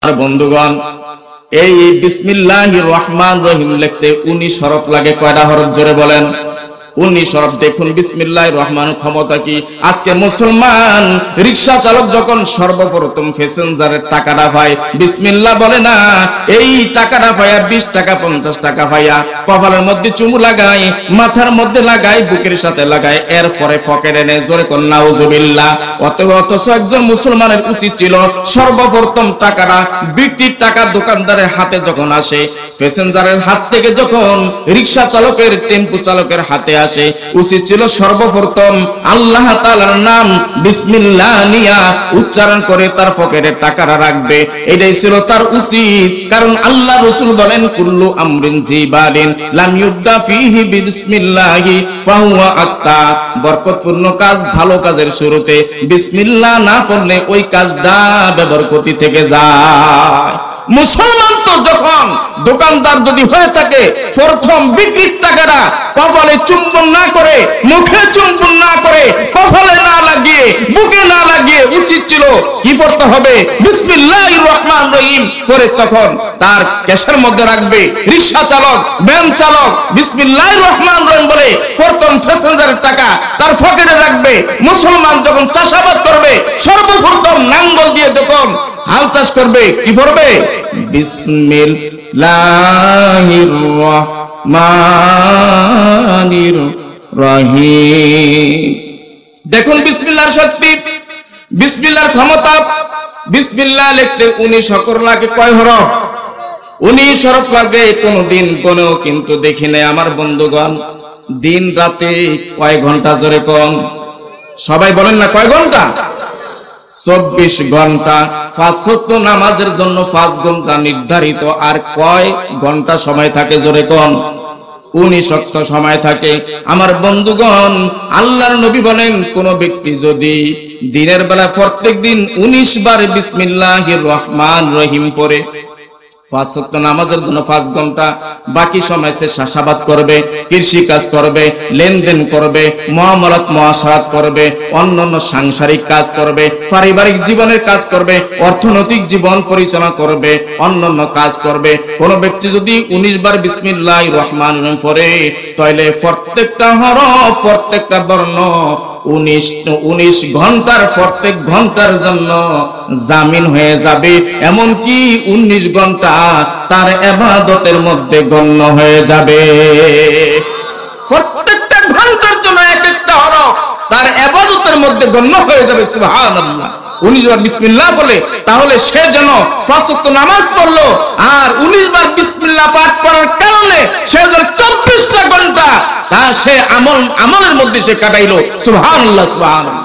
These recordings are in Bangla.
বন্ধুগণ, এই বিসমিল্লাহির রহমানির রহিম লিখতে 19 হরফ লাগে। কয়টা হরফ জোরে বলেন? 19 হরফ। দেখুন বিসমিল্লাহির রহমানের ক্ষমতা কি। আজকে মুসলমান রিকশা চালক যখন সর্বপ্রথম প্যাসেঞ্জারের টাকাটা পায়, বিসমিল্লাহ বলে না, এই টাকাটা পায়া 20 টাকা 50 টাকা পায়া কপালের মধ্যে চুমু লাগায়, মাথার মধ্যে লাগায়, বুকের সাথে লাগায়, এরপরে পকেটে নেয়। জোরে কোন নাউজুবিল্লাহ। অথচ একজন মুসলমানের উচিত ছিল সর্বপ্রথম টাকাটা বিক্রির টাকা দোকানদারের হাতে যখন আসে, প্যাসেঞ্জারের হাত থেকে যখন রিকশা চালকের টেম্পু চালকের হাতে আসে, উচিত ছিল সর্বপ্রথম আল্লাহ তাআলার নাম বিসমিল্লাহ নিয়া উচ্চারণ করে তার পকেটে টাকাটা রাখবে। এটাই ছিল তার উচিত। কারণ আল্লাহ রাসূল বলেন, কুল্লু আমরিন জিবালিন লাম ইউবদা ফিহি বিসমিল্লাহি ফাহুয়া আত্তা। বরকতপূর্ণ কাজ, ভালো কাজের শুরুতে বিসমিল্লাহ না পড়লে ওই কাজটা বেবরকতি থেকে যায়। মুসলমান তো যখন দোকানদার যদি হয়ে থাকে, প্রথম বিক্রির টাকাটা কপালে চুম্বন না করে, মুখে চুম্বন না করে, কপালে না লাগিয়ে, বুকে না লাগিয়ে উচিত ছিল কি পড়তে হবে? বিসমিল্লাহির রহমানির রহিম পরে তখন তার ক্যাশের মধ্যে রাখবে। রিকশা চালক, ভ্যান চালক বিসমিল্লাহির রহমানির রহিম বলে প্রথম প্যাসেঞ্জারের টাকা তার পকেটে রাখবে। মুসলমান যখন চাষাবাদ করবে, সর্বপ্রথম নাঙ্গল দিয়ে যখন হাল চাষ করবে, কি পড়বে? বিসমিল্লাহির রহমানির রহিম। দেখুন বিসমিল্লাহর শক্তি, বিসমিল্লাহর ক্ষমতা। বিসমিল্লাহ লিখতে 19 অক্ষর লাগে। কয় হরফ? 19 হরফ লাগে। কোনদিন কোনেও কিন্তু দেখি নাই আমার বন্ধুগণ দিন রাতে কয় ঘন্টা জোরে কম? সবাই বলেন না, কয় ঘন্টা? 24 ঘন্টা। 5 ওয়াক্ত নামাজের জন্য 5 ঘন্টা নির্ধারিত। আর কয় ঘন্টা সময় থাকে জোরে কোন? 19 ওয়াক্ত সময় থাকে। আমার বন্ধুগণ, আল্লাহর নবী বলেন, কোন ব্যক্তি যদি দিনের বেলা প্রত্যেকদিন 19 বার বিসমিল্লাহির রহমানির রহিম পড়ে, 5 ওয়াক্ত নামাজের জন্য 5 ঘন্টা, বাকি সময় সে চাষাবাদ করবে, কৃষি কাজ করবে, লেনদেন করবে, মুআমালাত মুআশারাত করবে, অন্যান্য সাংসারিক কাজ করবে, পারিবারিক জীবনের কাজ করবে, অর্থনৈতিক জীবন পরিচালনা করবে, অন্যান্য কাজ করবে। কোন ব্যক্তি যদি 19 বার বিসমিল্লাহির রহমানির রহিম পড়ে, তাহলে প্রত্যেকটা হরফ, প্রত্যেকটা বর্ণ 19 ঘন্টার, প্রত্যেক ঘন্টার জন্য জামিন হয়ে যাবে। এমনকি 19 ঘন্টা তার ইবাদতের মধ্যে গণ্য হয়ে যাবে। প্রত্যেকটা ঘন্টার জন্য এক একটা হরফ তার ইবাদতের মধ্যে গণ্য হয়ে যাবে। সুবহানাল্লাহ। 19 বার বিসমিল্লাহ বলে তাহলে সে যেন 5 ওয়াক্ত নামাজ পড়লো, আর 19 বার বিসমিল্লাহ পাঠ করার কারণে সে যেন 24টা ঘন্টা তা সে আমলের মধ্যে সে কাটাইলো। সুবহানাল্লাহ, সুবহানাল্লাহ।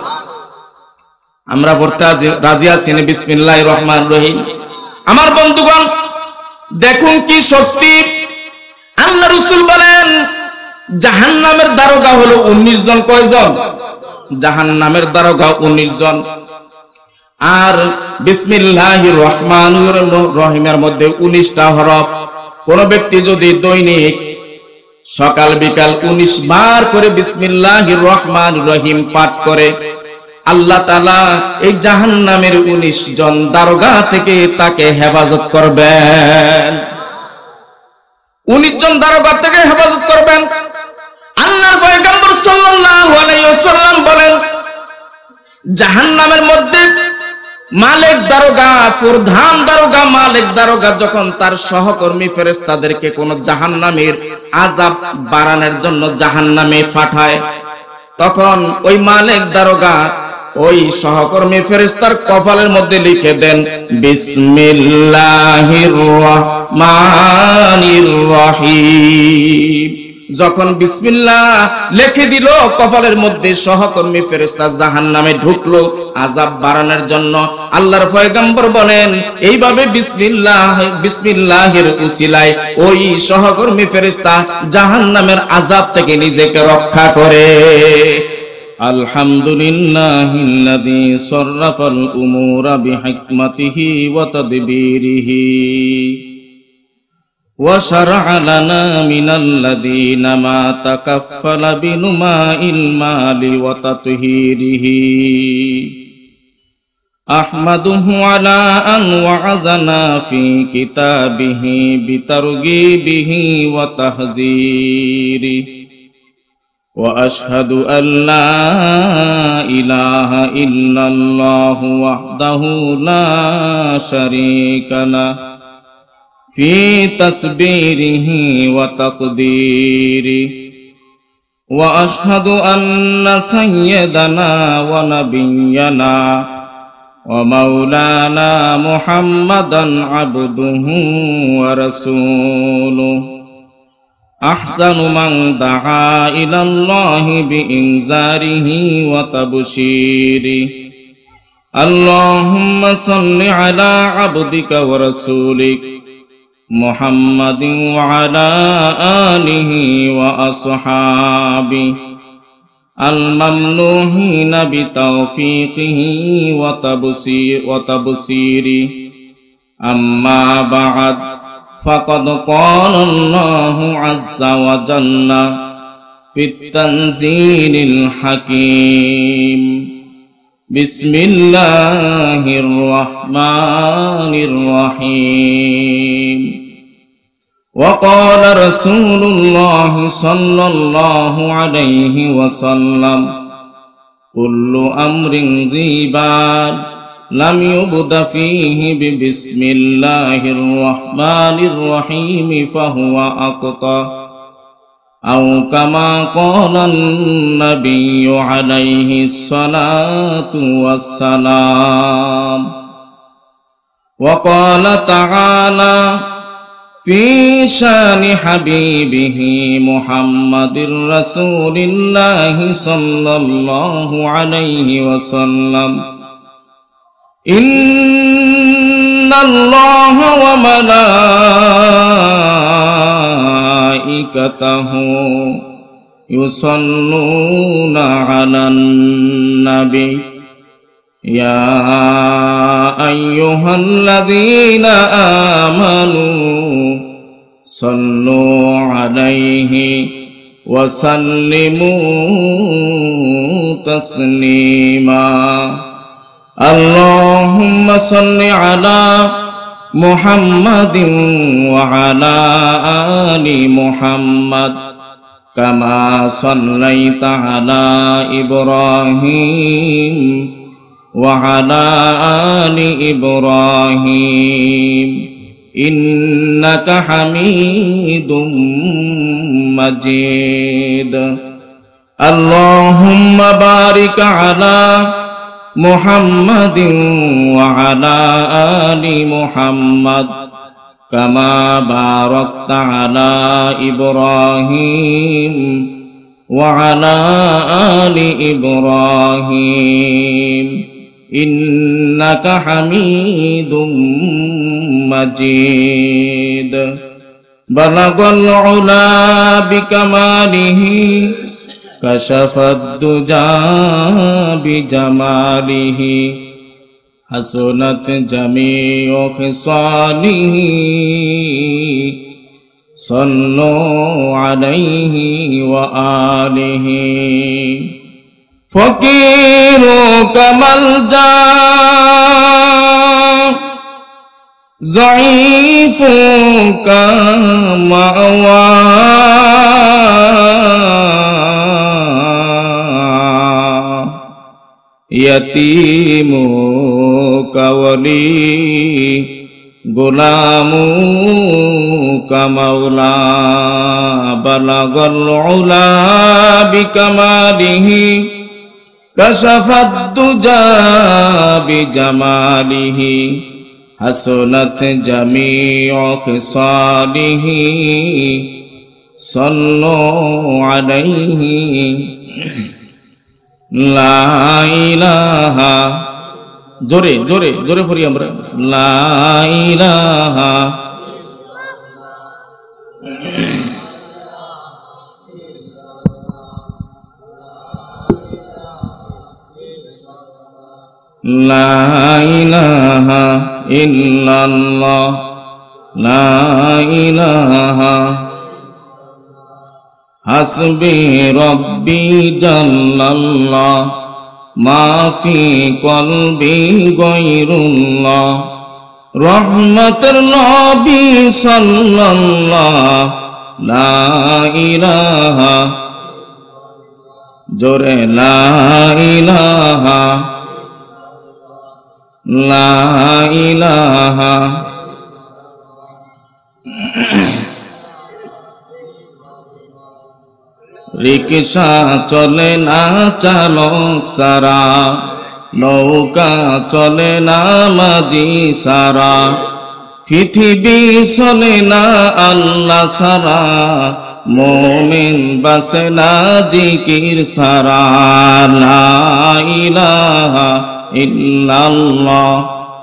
আমরা পড়তে রাজি আছি না বিসমিল্লাহির রহমানির রহিম? আমার বন্ধুগণ, দেখুন কি শক্তি। আল্লাহ রাসূল বলেন, জাহান্নামের দারোগা হলো 19 জন। কয়জন? জাহান্নামের দারোগা 19 জন। আর বিসমিল্লাহির রহমানির রহিমের মধ্যে 19টা হরফ। কোন ব্যক্তি যদি দৈনিক সকাল বিকাল 19 বার করে বিসমিল্লাহির রহমানির রহিম পাঠ করে, আল্লাহ তাআলা এই জাহান্নামের 19 জন দারোগা থেকে তাকে হেফাজত করবেন। 19 জন দারোগা থেকে হেফাজত করবেন। আল্লাহর পয়গম্বর সাল্লাল্লাহু আলাইহি ওয়াসাল্লাম বলেন, জাহান্নামের মধ্যে মালিক দারোগা, প্রধান দারোগা, মালিক দারোগা যখন তার সহকর্মী ফেরেশতাদেরকে কোন জাহান্নামের আযাব বাড়ানোর জন্য জাহান্নামে পাঠায়, তখন ওই মালিক দারোগা ওই সহকর্মী ফেরেশতার কপালের মধ্যে লিখে দেন, বিসমিল্লাহির রহমানির রহিম। যখন বিসমিল্লাহ লিখে দিল কপালের মধ্যে, সহকর্মী ফেরেশতা জাহান্নামে ঢুকলো আযাব বাড়ানোর জন্য। আল্লাহর পয়গম্বর বলেন, এইভাবে বিসমিল্লাহের উসিলায় ওই সহকর্মী ফেরেশতা জাহান্নামের আযাব থেকে নিজেকে রক্ষা করে। আলহামদুলিল্লাহিল্লাযী সাররাফাল উমুরা বিহিকমাতিহি ওয়া তাদবীরিহি وشرع لنا من الذين ما تكفل بنماء المال وتطهيره أحمده على أن وعظنا في كتابه بترغيبه وتحذيره وأشهد أن لا إله إلا الله وحده لا شريك له في تسبيره وتقديره وأشهد أن سيدنا ونبينا ومولانا محمدا عبده ورسوله أحسن من دعا إلى الله بإنذاره وتبشيره اللهم صل على عبدك ورسولك محمد وعلى آله وأصحابه الممنوحين بتوفيقه وتبصيره أما بعد فقد قال الله عز وجل في التنزيل الحكيم بسم الله الرحمن الرحيم وقال رسول الله صلى الله عليه وسلم كل أمر ذي بال لم يبد فيه ببسم الله الرحمن الرحيم فهو أقطع أو كما قال النبي عليه الصلاة والسلام وقال تعالى في شان حبيبه محمد رسول الله صلى الله عليه وسلم إن الله وملائكته يصلون على النبي يا أيها الذين آمنوا صلوا عليه وسلموا تسليما اللهم صل على محمد وعلى آل محمد كما صليت على إبراهيم وعلى آل إبراهيم إنك حميد مجيد اللهم بارك على محمد وعلى آل محمد كما باركت على إبراهيم وعلى آل إبراهيم إنك حميد مجيد بلغ العلا بكماله كشف الدجى بجماله حسنت جميع خصاله صلوا عليه وآله فقير كملجأ ضعيف كمأوى يتيم كولي غلام كمولى بلغ العلا بكماله كشف الدجى بجماله حسنت جميع خصاله صلوا عليه لا إله জোরে জোরে জোরে পড়ি আমরা লা ইলাহা লা ইলাহা ইল্লাল্লাহ লা ইলাহা হাসবি রব্বি জাল্লাল্লাহ মা ফি কলবি গায়রুল্লাহ রহমতের নবী সাল্লাল্লাহ লা ইলাহা জোরে লা ইলাহা লা ইলাহা রিকশা চলে না চালক সারা নৌকা চলে না মাঝি সারা পৃথিবী চলে না আল্লাহ সারা মোমিন বাসে না জিকির সারা লা ইলাহা ইল্লাল্লাহ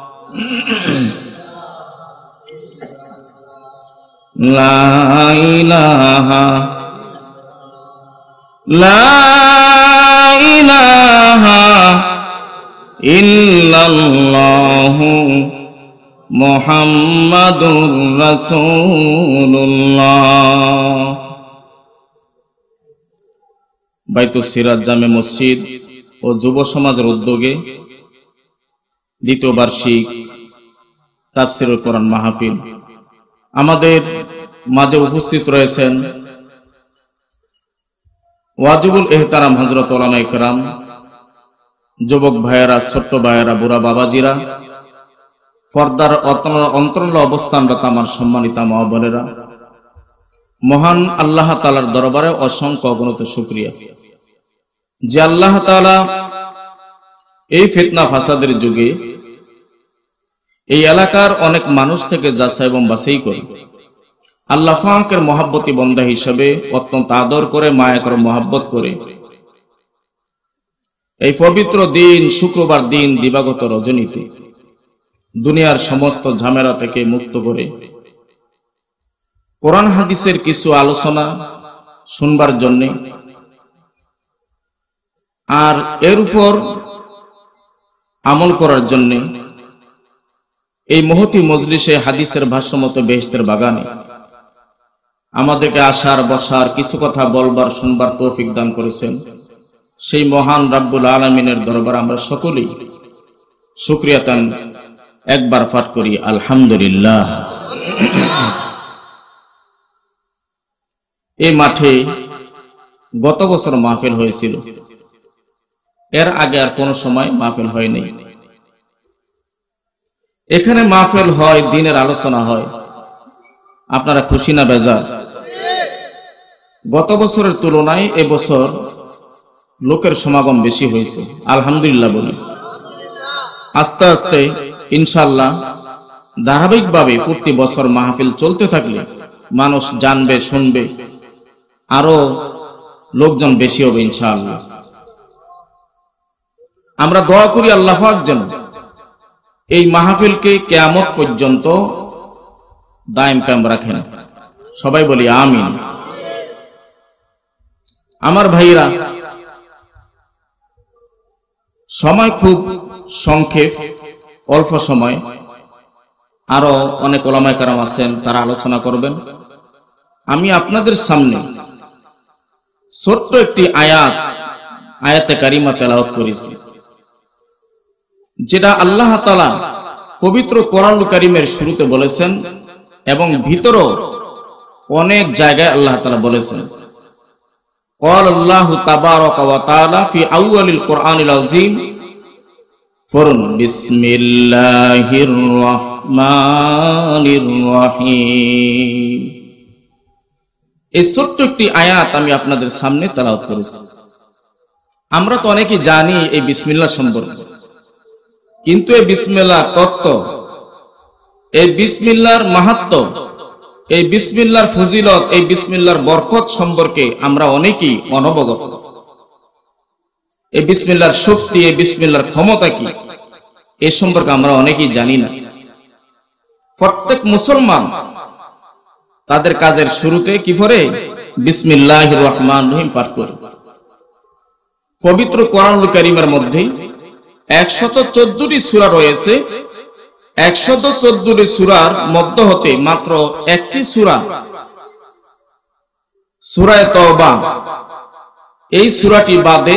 লা ইলাহা লা ইলাহা ইল্লাল্লাহু মুহাম্মাদুর রাসূলুল্লাহ। বাইতুস সিরাজ জামে মসজিদ ও যুব সমাজের উদ্যোগে দ্বিতীয় বার্ষিক তাফসীরুল কোরআন মাহফিল। আমাদের মাঝে উপস্থিত রয়েছেন ওয়াজিবুল এহতারাম হযরত উলামায়ে কেরাম, যুবক ভাইয়েরা, ছোট্ট ভাইয়েরা, বুড়া বাবাজিরা, পর্দার অন্তরালে অবস্থানরত আমার সম্মানিত মা বোনেরা, মহান আল্লাহ তাআলার দরবারে অসংখ্য অগণিত শুকরিয়া যে আল্লাহ তাআলা এই ফিতনা ফাসাদের যুগে এই এলাকার অনেক মানুষ থেকে যাচাই এবং বাছাই করে আল্লাহ পাকের মহব্বতী বান্দা হিসেবে অত্যন্ত আদর করে, মায়া করে, মহব্বত করে এই পবিত্র দিন শুক্রবার দিন দিবাগত রজনীতে দুনিয়ার সমস্ত ঝামেলা থেকে মুক্ত করে কোরআন হাদিসের কিছু আলোচনা শুনবার জন্য আর এর উপর আমল করার জন্য এই মহতী মজলিসে হাদিসের ভাষ্যমতো বেহেশতের বাগানে আমাদেরকে আসার, বসার, কিছু কথা বলবার, শুনবার তৌফিক দান করেছেন। সেই মহান রাব্বুল আলামিনের দরবারে আমরা সকলেই শুকরিয়াতান একবার পাঠ করি আলহামদুলিল্লাহ। এই মাঠে গত বছর মাহফিল হয়েছিল, এর আগে আর কোনো সময় মাহফিল হয়নি। এখানে মাহফিল হয়, দিনের আলোচনা হয়, আপনারা খুশি না বেজার? গত বছরের তুলনায় এবছর লোকের সমাগম বেশি হয়েছে, আলহামদুলিল্লাহ বলি। আস্তে আস্তে ইনশাআল্লাহ ধারাবাহিকভাবে প্রতি বছর মাহফিল চলতে থাকলে মানুষ জানবে, শুনবে, আরো লোকজন বেশি হবে ইনশাআল্লাহ। আমরা দোয়া করি আল্লাহ পাক যেন এই মাহফিলকে কিয়ামত পর্যন্ত দায়েম কায়েম রাখেন। সবাই বলি আমিন। আমার ভাইরা, সময় খুব সংক্ষেপ, অল্প সময়, আরো অনেক ওলামায়ে কেরাম আছেন, তারা আলোচনা করবেন। আমি আপনাদের সামনে ছোট্ট একটি আয়াতে কারিমা তেলাওয়াত করেছি, যেটা আল্লাহ তাআলা পবিত্র কোরআনুল কারীমের শুরুতে বলেছেন এবং ভিতরও অনেক জায়গায় আল্লাহ তাআলা বলেছেন। قال الله تبارك وتعالى في أول القرآن العظيم فرن بسم الله الرحمن الرحيم। এই ছোট্ট একটি আয়াত আমি আপনাদের সামনে তেলাওয়াত করেছি। আমরা তো অনেকেই জানি এই বিসমিল্লাহ সম্পর্কে, কিন্তু এই বিসমিল্লাহর তত্ত্ব, এই বিসমিল্লাহর মাহাত্ম্য, এই বিসমিল্লাহর ফজিলত, এই বিসমিল্লাহর বরকত সম্পর্কে আমরা অনেকেই অনবগত। এই বিসমিল্লাহর শক্তি, এই বিসমিল্লাহর ক্ষমতা কি, এ সম্পর্কে আমরা অনেকেই জানি না। প্রত্যেক মুসলমান তাদের কাজের শুরুতে কি পড়ে? বিসমিল্লাহির রহমানির রহিম পাঠ করে। পবিত্র কোরআনুল কারীমের মধ্যে 114টি সূরা রয়েছে। 114টি সূরার মধ্য হতে মাত্র একটি সূরা, সূরা তাওবা, এই সূরাটি বাদে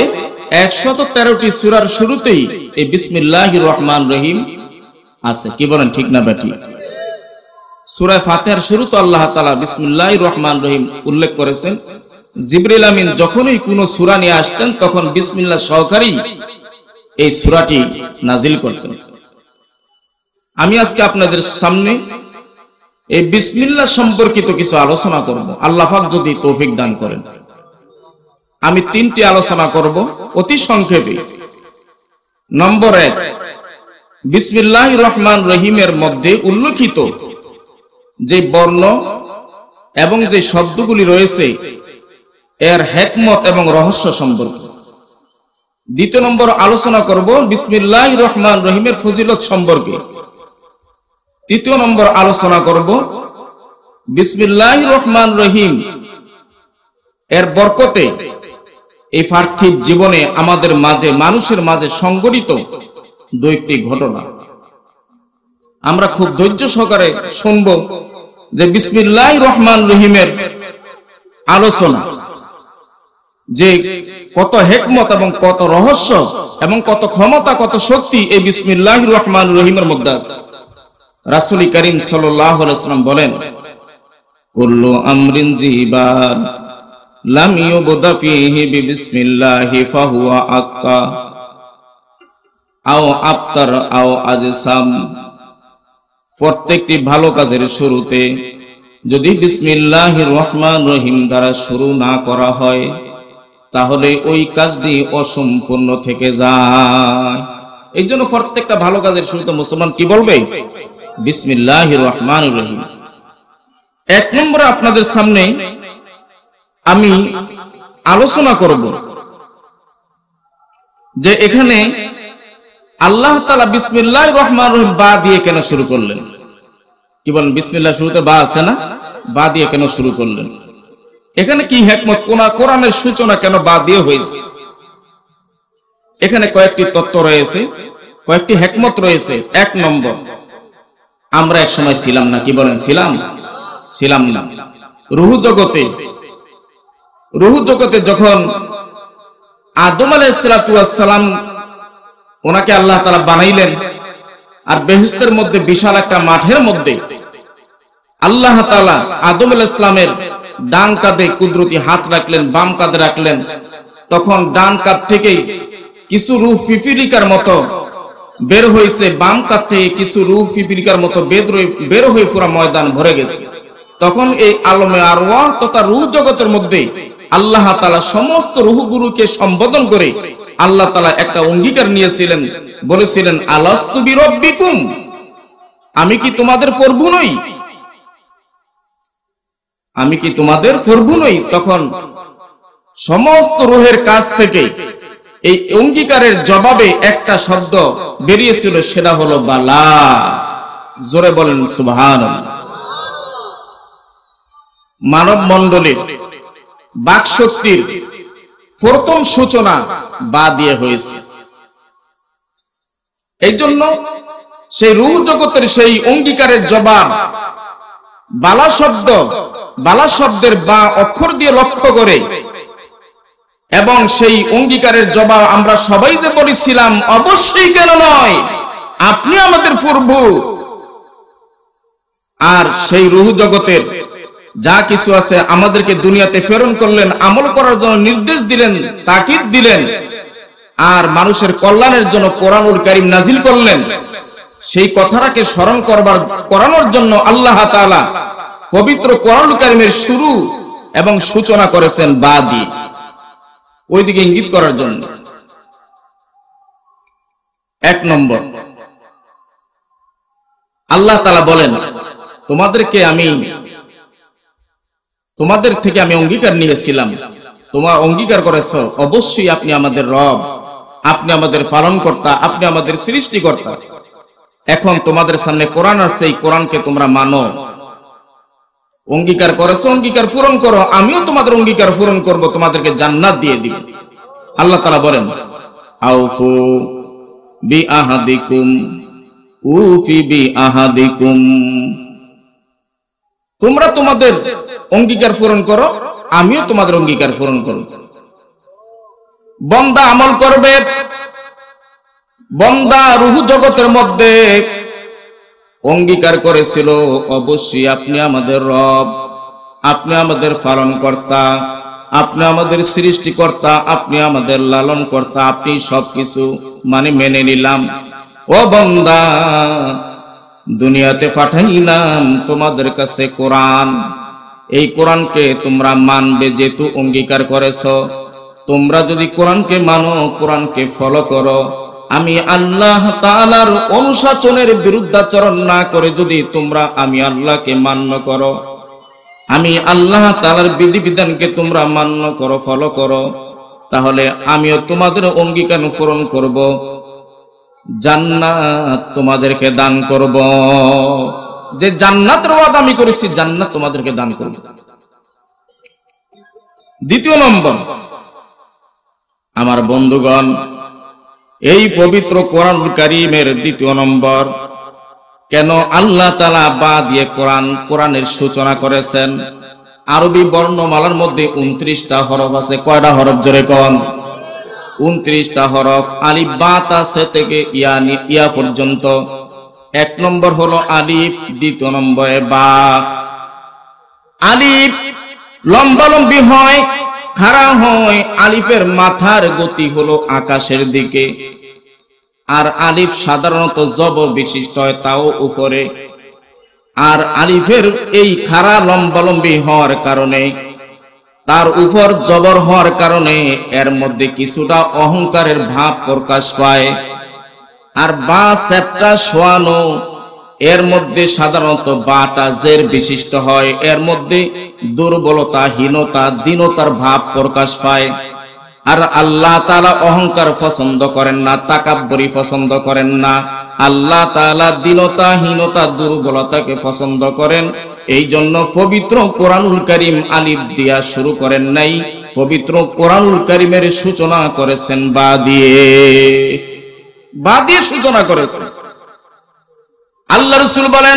113টি সূরার শুরুতেই এই বিসমিল্লাহির রহমান রহিম আছে। কি বলেন, ঠিক না বেটি? সূরা ফাতিহার শুরুতে আল্লাহ তাআলা বিসমিল্লাহির রহমান রহিম উল্লেখ করেছেন। জিবরিল আমিন যখনই কোনো সূরা নিয়ে আসতেন তখন বিসমিল্লাহ সহকারেই এই সূরাটি নাজিল করতেন। আমি আজকে আপনাদের সামনে এই বিসমিল্লাহ সম্পর্কিত কিছু আলোচনা করব, আল্লাহ পাক যদি তৌফিক দান করেন। আমি 3টি আলোচনা করব অতি সংক্ষেপে। নম্বর 1, বিসমিল্লাহির রহমান রহিমের মধ্যে উল্লেখিত যে বর্ণ এবং যে শব্দগুলি রয়েছে এর হিকমত এবং রহস্য সম্পর্কে। দ্বিতীয় নম্বর আলোচনা করব বিসমিল্লাহির রহমান রহিমের ফজিলত সম্পর্কে। তৃতীয় নম্বর আলোচনা করব বিসমিল্লাহির রহমান রহিম এর বরকতে এই পার্থিব জীবনে আমাদের মাঝে, মানুষের মাঝে সংঘটিত 2টি ঘটনা আমরা খুব ধৈর্য সহকারে শুনব যে বিসমিল্লাহির রহমান রহিমের আলোচনা, যে কত হিকমত এবং কত রহস্য এবং কত ক্ষমতা, কত শক্তি এই বিসমিল্লাহির রহমান রহিমের মধ্যে আছে। রাসূল করিম সাল্লাল্লাহু আলাইহি ওয়াসাল্লাম বলেন, কুল্লু আমরিন জিবান লাম ইউবদা ফীহি বিসমিল্লাহি ফাহুয়া আক্কা আও আফতার আও আজসাম। প্রত্যেকটি ভালো কাজের শুরুতে যদি বিসমিল্লাহির রহমান রহিম দ্বারা শুরু না করা হয় তাহলে ওই কাজটি অসম্পূর্ণ থেকে যায়। এই জন্য প্রত্যেকটা ভালো কাজের শুরুতে মুসলমান কি বলবে? বিসমিল্লাহির রহমানির রহিম। 1 নম্বরে আপনাদের সামনে আমি আলোচনা করব যে এখানে আল্লাহ তাআলা বিসমিল্লাহির রহমানির রহিম বা দিয়ে কেন শুরু করলেন? কি বলেন, বিসমিল্লাহ শুরুতে বা আছে না? বা দিয়ে কেন শুরু করলেন? এখানে কি হিকমত? কোরআনের সূচনা কেন বা দিয়ে হয়েছে? এখানে কয়েকটি তত্ত্ব রয়েছে, কয়েকটি হিকমত রয়েছে। 1 নম্বর, আমরা এক সময় ছিলাম না। কি বলেন, ছিলাম না? রূহ জগতে যখন আদম আলাইহিস সালাম ওনাকে আল্লাহ তাআলা বানাইলেন, আর বেহেশতের মধ্যে বিশাল একটা মাঠের মধ্যে আল্লাহ তাআলা আদম আলাইহিস সালামের ডান কাঁধে কুদরতি হাত রাখলেন, বাম কাঁধে রাখলেন। তখন ডান কাঁধ থেকে কিছু রূহ পিপিলিকার মতো বের হয়েছে, বাম কাঁধ থেকে কিছু রূহ পিপিলিকার মতো বের হয়ে পুরো ময়দান ভরে গেছে। তখন এই আলমে আরওয়াহ তথা রূহ জগতের মধ্যে আল্লাহ তাআলা সমস্ত রূহগুলোকে সম্বোধন করে আল্লাহ তাআলা একটা অঙ্গীকার নিয়েছিলেন, বলেছিলেন, আলাস্তু বিরব্বিকুম, আমি কি তোমাদের প্রভু নই? আমি কি তোমাদের প্রভু নই? তখন সমস্ত রূহের কাছ থেকে এই অঙ্গীকারের জবাবে একটা শব্দ বেরিয়েছিল, সেটা হলো বালা। জোরে বলেন সুবহানাল্লাহ। মানব মণ্ডলীর বাক শক্তির প্রথম সূচনা বা দিয়ে হয়েছে। এই জন্য সেই রূহ জগতের সেই অঙ্গীকারের জবাব বালা শব্দের বা অক্ষর দিয়ে লক্ষ্য করে, এবং সেই অঙ্গীকারের জবাব আমরা সবাই যে বলেছিলাম, অবশ্যই কেন নয়, আপনি আমাদের প্রভু। আর সেই রূহ জগতের যা কিছু আছে আমাদেরকে দুনিয়াতে প্রেরণ করলেন, আমল করার জন্য নির্দেশ দিলেন, তাকিদ দিলেন, আর মানুষের কল্যাণের জন্য কোরআনুল কারীম নাজিল করলেন। সেই কথাটাকে স্মরণ করানোর জন্য আল্লাহ তাআলা পবিত্র কোরআনুল কারীমের শুরু এবং সূচনা করেছেন বা দিয়ে, ওইদিকে ইঙ্গিত করার জন্য। 1 নম্বর, আল্লাহ তাআলা বলেন, তোমাদের থেকে আমি অঙ্গীকার নিয়েছিলাম, তোমরা অঙ্গীকার করেছো, অবশ্যই আপনি আমাদের রব, আপনি আমাদের পালনকর্তা, আপনি আমাদের সৃষ্টিকর্তা। এখন তোমাদের সামনে কোরআন আছে, এই কোরআনকে তোমরা মানো। অঙ্গীকার করেছো, অঙ্গীকার পূরণ করো, আমিও তোমাদের অঙ্গীকার পূরণ করব, তোমাদেরকে জান্নাত দিয়ে দিব। আল্লাহ তাআলা বলেন, আউফু বিআহাদিকুম উফি বিআহাদিকুম, তোমরা তোমাদের অঙ্গীকার পূরণ করো, আমিও তোমাদের অঙ্গীকার পূরণ করব। বন্দা আমল করবে, বন্দা রূহ জগতের মধ্যে অঙ্গীকার করেছিল অবশ্যই আপনি আমাদের রব, আপনি আমাদের পালনকর্তা, আপনি আমাদের সৃষ্টিকর্তা, আপনি আমাদের লালনকর্তা, আপনি সবকিছু মানে মেনে নিলাম। ও বান্দা, দুনিয়াতে পাঠাইলাম তোমাদের কাছে কোরআন, এই কোরআনকে তোমরা মানবে, যেহেতু অঙ্গীকার করেছো। তোমরা যদি কোরআনকে মানো, কোরআনকে ফলো করো, আমি আল্লাহ তাআলার অনুশাসনের বিরুদ্ধাচরণ না করে যদি তোমরা আমি আল্লাহকে মান্য করো, আমি আল্লাহ তাআলার বিধিবিধানকে তোমরা মান্য করো, ফলো করো, তাহলে আমিও তোমাদের অঙ্গীকার পূরণ করব, জান্নাত তোমাদেরকে দান করব। যে জান্নাতের ওয়াদা আমি করেছি, জান্নাত তোমাদেরকে দান করব। দ্বিতীয় নম্বর, আমার বন্ধুগণ, এই পবিত্র কোরআনুল কারীমের দ্বিতীয় নম্বর, কেন আল্লাহ তাআলা বা দিয়ে কোরআনের সূচনা করেছেন। আরবি বর্ণমালার মধ্যে 29টা হরফ আছে। কয়টা হরফ জোরে কোন? 29টা হরফ। আলিফ বা তা সে থেকে ইয়া পর্যন্ত। এক নম্বর হলো আলিফ, দ্বিতীয় নম্বরে বা। আলিফ লম্বালম্বি হয়, খাড়া হয়, আলিফের মাথার গতি হলো আকাশের দিকে। আর আলিফ সাধারণত জবর বিশিষ্ট হয়, তাও উপরে। আর আলিফের এই খাড়া লম্বালম্বি হওয়ার কারণে, তার উপর জবর হওয়ার কারণে এর মধ্যে কিছুটা অহংকারের ভাব প্রকাশ পায়। আর বা সেপটা শোয়ানো, এর মধ্যে সাধারণত বাটা জের বিশিষ্ট হয়, এর মধ্যে দুর্বলতা, হীনতা, দীনতার ভাব প্রকাশ পায়। আর আল্লাহ তাআলা অহংকার পছন্দ করেন না, তাকাব্বুরি পছন্দ করেন না। আল্লাহ তাআলা দীনতা, হীনতা, দুর্বলতাকে পছন্দ করেন। এই জন্য পবিত্র কোরআনুল কারীম আলিফ দিয়া শুরু করেন নাই, পবিত্র কোরআনুল কারীমের সূচনা করেছেন বা দিয়ে সূচনা করেছেন। আল্লাহ রাসূল বলেন,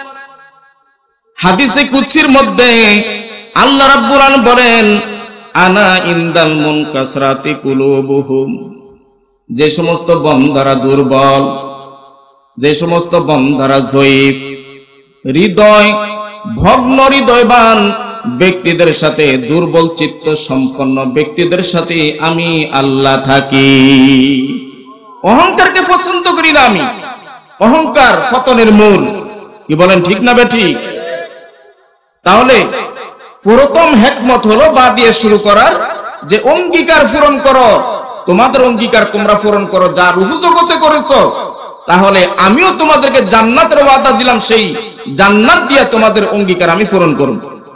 হাদিসে কুদসির মধ্যে আল্লাহ রাব্বুল আলামিন বলেন, আনা ইনদাল মুনকাসরাতি কুলুবুহুম, যে সমস্ত বান্দারা দুর্বল, যে সমস্ত বান্দারা জয়ীফ, হৃদয় ভগ্ন, হৃদয়বান ব্যক্তিদের সাথে, দুর্বল চিত্ত সম্পন্ন ব্যক্তিদের সাথে আমি আল্লাহ থাকি। অহংকারকে পছন্দ করি না আমি। অহংকার পতনের মূল। কি বলেন, ঠিক না বেঠিক? তাহলে প্রথম হিকমত হলো বা দিয়ে শুরু করার, যে অঙ্গীকার পূরণ করো, তোমাদের অঙ্গীকার তোমরা পূরণ করো যা রূহ জগতে করেছো, তাহলে আমিও তোমাদেরকে জান্নাতের ওয়াদা দিলাম, সেই জান্নাত দিয়ে তোমাদের অঙ্গীকার আমি পূরণ করব।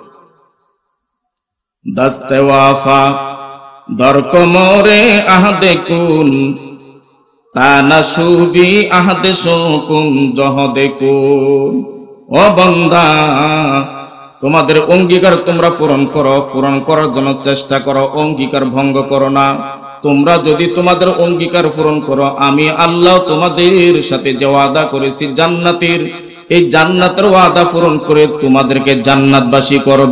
দাস্তে ওয়াফা দরকমরে আহদে কুন, তানাসুবি আহদে শুকুন জহদে কুন। ও বান্দা, তোমাদের অঙ্গীকার তোমরা পূরণ করো, পূরণ করার জন্য চেষ্টা করো, অঙ্গীকার ভঙ্গ করো না। তোমরা যদি তোমাদের অঙ্গীকার পূরণ করো, আমি আল্লাহ তোমাদের সাথে যে ওয়াদা করেছি জান্নাতের, এই জান্নাতের ওয়াদা পূরণ করে তোমাদেরকে জান্নাতবাসী করব।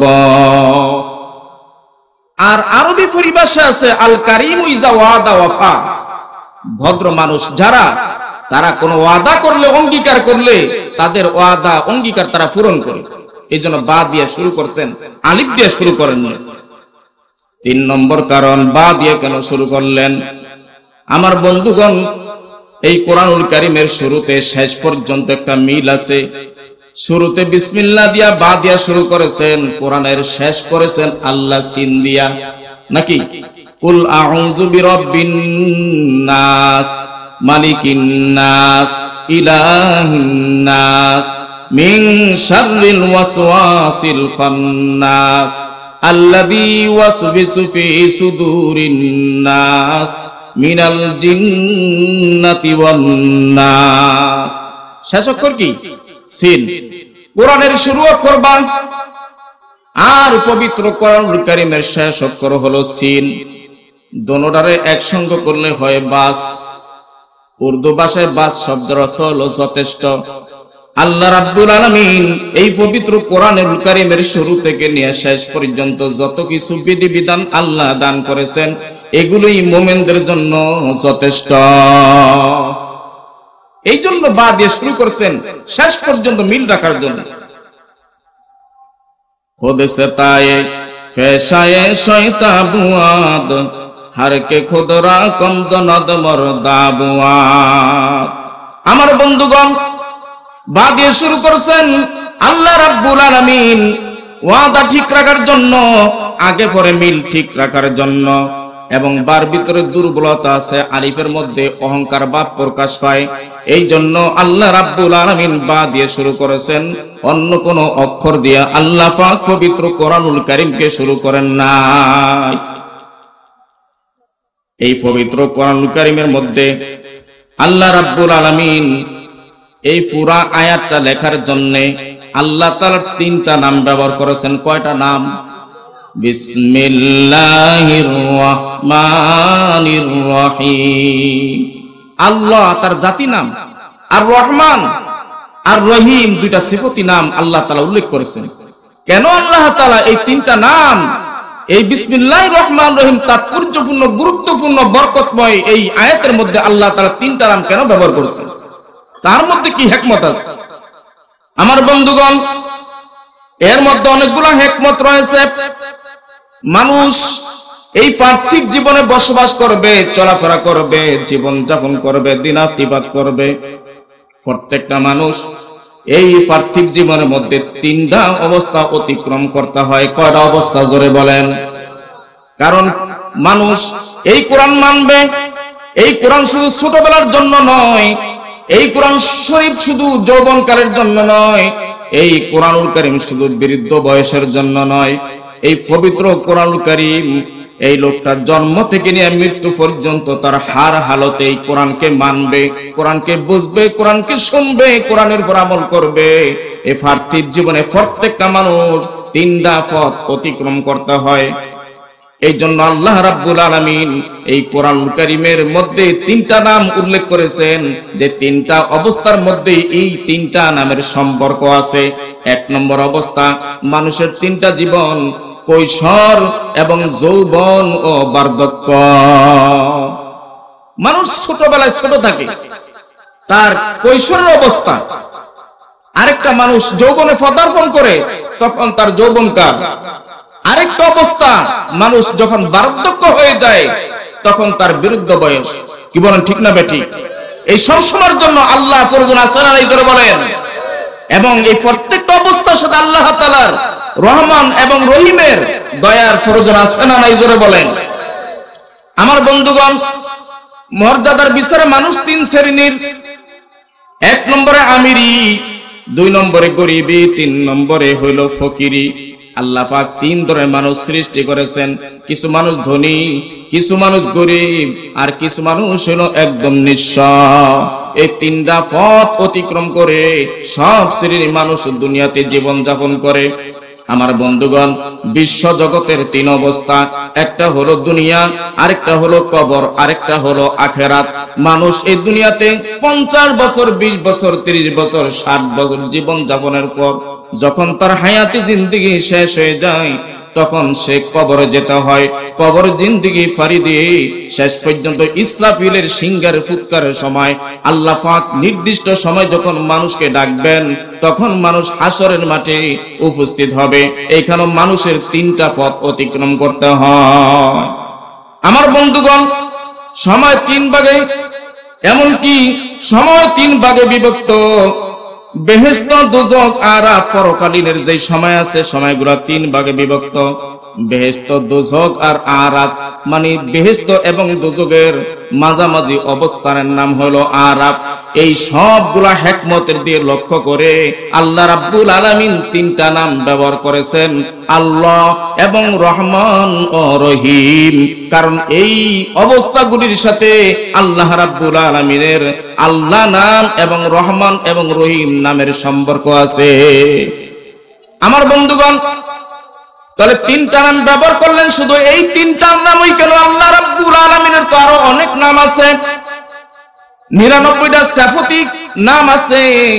আর আরবি পরিভাষা আছে, আল কারীমু ইজা ওয়াদা ওয়াফা, ভদ্র মানুষ যারা, তারা কোনো ওয়াদা করলে, অঙ্গীকার করলে তাদের ওয়াদা অঙ্গীকার তারা পূরণ করে। এই জন্য বা দিয়ে শুরু করছেন, আলিফ দিয়ে শুরু করেন। 3 নম্বর কারণ, বা দিয়ে কেন শুরু করলেন? আমার বন্ধুগণ, এই কোরআনুল কারীমের শুরুতে শেষ পর্যন্ত একটা মিল আছে। শুরুতে বিসমিল্লাহ দিয়া বা দিয়া শুরু করেছেন, কোরআনের শেষ করেছেন আল্লাহ সিন দিয়া, নাকি? কুল আউযু বিরাব্বিন নাস, মালিকিন নাস, ইলাহিন নাস, মিন শাররিল ওয়াসওয়াসিল খান্নাস, আল্লাযী ওয়াসবিসু ফি সুদুরিন নাস, মিনাল জিন্নাতি ওয়ান নাস। শেষ অক্ষর কি? সিন। কোরআনের শুরু অক্ষর বা, আর পবিত্র কোরআনুল কারীমের শেষ অক্ষর হলো সিন। দোনোটারে একসঙ্গে করলে হয় বাস। উর্দু ভাষায় বাস শব্দের অর্থ হলো যথেষ্ট। আল্লাহ রাব্বুল আলামিন এই পবিত্র কোরআনুল কারীমের শুরু থেকে নিয়ে শেষ পর্যন্ত যত কিছু বিধিবিধান আল্লাহ দান করেছেন এগুলোই মুমিনদের জন্য যথেষ্ট। এই জন্য বা দিয়ে শুরু করেছেন শেষ পর্যন্ত মিল রাখার জন্য। खुद सताए फैशाए शैता बुआद हर के खुदरा कम जनद मर्दा बुआद। আমার বন্ধুগণ বা দিয়ে শুরু করেছেন আল্লাহ রাব্বুল আলামিন ওয়াদা ঠিক রাখার জন্য, আগে পরে মিল ঠিক রাখার জন্য। এবং বার ভিতরে দুর্বলতা আছে, আরিফের মধ্যে অহংকার ভাব প্রকাশ পায়, এই জন্য আল্লাহ রাব্বুল আলামিন বা দিয়ে শুরু করেছেন, অন্য কোন অক্ষর দিয়ে আল্লাহ পাক পবিত্র কোরআনুল কারীমকে শুরু করেন নাই। এই পবিত্র কোরআনুল কারীমের মধ্যে আল্লাহ রাব্বুল আলামিন এই পুরা আয়াতটা লেখার জন্য আল্লাহ তাআলার তিনটা নাম ব্যবহার করেছেন। কয়টা নাম? বিসমিল্লাহির রহমানির রহিম। আল্লাহ তার জাতি নাম, আর রহমান আর রহিম দুইটা সিফতি নাম আল্লাহ তাআলা উল্লেখ করেছেন। কেন আল্লাহ তাআলা এই তিনটা নাম, এই বিসমিল্লাহির রহমান রহিম তাৎপর্যপূর্ণ, গুরুত্বপূর্ণ, বরকতময় এই আয়াতের মধ্যে আল্লাহ তাআলা তিনটা নাম কেন ব্যবহার করেছেন? তার মধ্যে কি হিকমত আছে আমার বন্ধুগণ? এর মধ্যে অনেকগুলো হিকমত রয়েছে। মানুষ এই পার্থিব জীবনে বসবাস করবে, চলাফেরা করবে, জীবন যাপন করবে, দিনাতিপাত করবে। প্রত্যেকটা মানুষ এই পার্থিব জীবনের মধ্যে তিনটা অবস্থা অতিক্রম করতে হয়। কয়টা অবস্থা জোরে বলেন? কারণ মানুষ এই কোরআন মানবে, এই কোরআন শুধু ছোটবেলার জন্য নয়, এই কোরআন শরীফ শুধু যৌবনকালের জন্য নয়, এই কোরআনুল কারীম শুধু বৃদ্ধ বয়সের জন্য নয়। এই পবিত্র কোরআনুল কারীম এই লোকটা জন্ম থেকে নিয়ে মৃত্যু পর্যন্ত তার হার হালতে এই কোরআনকে মানবে, কোরআনকে বুঝবে, কোরআনকে শুনবে, কোরআনের উপর আমল করবে। এই পার্থিব জীবনে প্রত্যেকটা মানুষ তিনটা পথ অতিক্রম করতে হয়। এই জন্য আল্লাহ রাব্বুল আলামিন এই কোরআনুল কারীমের মধ্যে তিনটা নাম উল্লেখ করেছেন, যে তিনটা অবস্থার মধ্যে এই তিনটা নামের সম্পর্ক আছে। এক নম্বর অবস্থা, মানুষের তিনটা জীবন, কৈশোর এবং যৌবন ও বার্ধক্য। মানুষ ছোটবেলায় ছোট থাকে, তার কৈশোরের অবস্থা। আরেকটা মানুষ যৌবনে পদার্পণ করে, তখন তার যৌবনকাল। আরেকটা অবস্থা, মানুষ যখন বার্ধক্য হয়ে যায়, তখন তার বৃদ্ধ বয়স। কি বলেন, ঠিক না বেঠিক? এই সব সময়ের জন্য আল্লাহ প্রয়োজন আছে না নাই জোরে বলেন? এবং এই প্রত্যেকটা অবস্থার সাথে আল্লাহ তাআলার রহমান এবং রহিমের দয়ার প্রয়োজন আছে না নাই জোরে বলেন? আমার বন্ধুগণ, মর্যাদার বিচারে মানুষ তিন শ্রেণীর। এক নম্বরে আমিরি, দুই নম্বরে গরিবি, তিন নম্বরে হইল ফকিরি। আল্লাহ পাক তিন ধরনের মানুষ সৃষ্টি করেছেন। কিছু মানুষ ধনী, কিছু মানুষ গরিব, আর কিছু মানুষ হলো একদম নিঃস্ব। এই তিনটা পথ অতিক্রম করে সব শ্রেণীর মানুষ দুনিয়াতে জীবন যাপন করে। আমার বন্ধুগণ, বিশ্ব জগতের তিন অবস্থা, একটা হলো দুনিয়া, আরেকটা হলো কবর, আরেকটা হলো আখেরাত। মানুষ এই দুনিয়াতে 50 বছর, 20 বছর, 30 বছর, 60 বছর জীবন যাপনের পর যখন তার হায়াতি জিন্দেগি শেষ হয়ে যায়, তখন সে কবরে যেতে হয়। কবর জিন্দেগি পাড়ি দিয়ে শেষ পর্যন্ত ইসরাফিলের সিংহার ফুৎকারের সময় আল্লাহ পাক নির্দিষ্ট সময় যখন মানুষকে ডাকবেন, তখন মানুষ হাসরের মাঠে উপস্থিত হবে। এইখানে মানুষের তিনটা পথ অতিক্রম করতে হয়। আমার বন্ধুগণ, সময় তিন ভাগে, এমনকি সময় তিন ভাগে বিভক্ত। বেহেশত, দোজখ আর পরকালীনের যে সময় আছে, সময়গুলা তিন ভাগে বিভক্ত। বেহেশত, দোজখ আর আরাফ, মানে বেহেশত এবং দোজখের মাঝামাঝি অবস্থানের নাম হলো আরাফ। এই সবগুলা হিকমতের দিয়ে লক্ষ্য করে আল্লাহ রাব্বুল আলামিন তিনটা নাম ব্যবহার করেছেন, আল্লাহ এবং রহমান ও রহিম। কারণ এই অবস্থাগুলির সাথে আল্লাহ রাব্বুল আলামিনের আল্লাহ নাম এবং রহমান এবং রহিম নামের সম্পর্ক আছে। আমার বন্ধুগণ, তাহলে তিনটা নাম ব্যবহার করলেন, শুধু এই তিনটার নামই কেন? আল্লাহ রাব্বুল আলামিনের তো আরো অনেক নাম আছে। 99টা সিফাতি নাম আছে,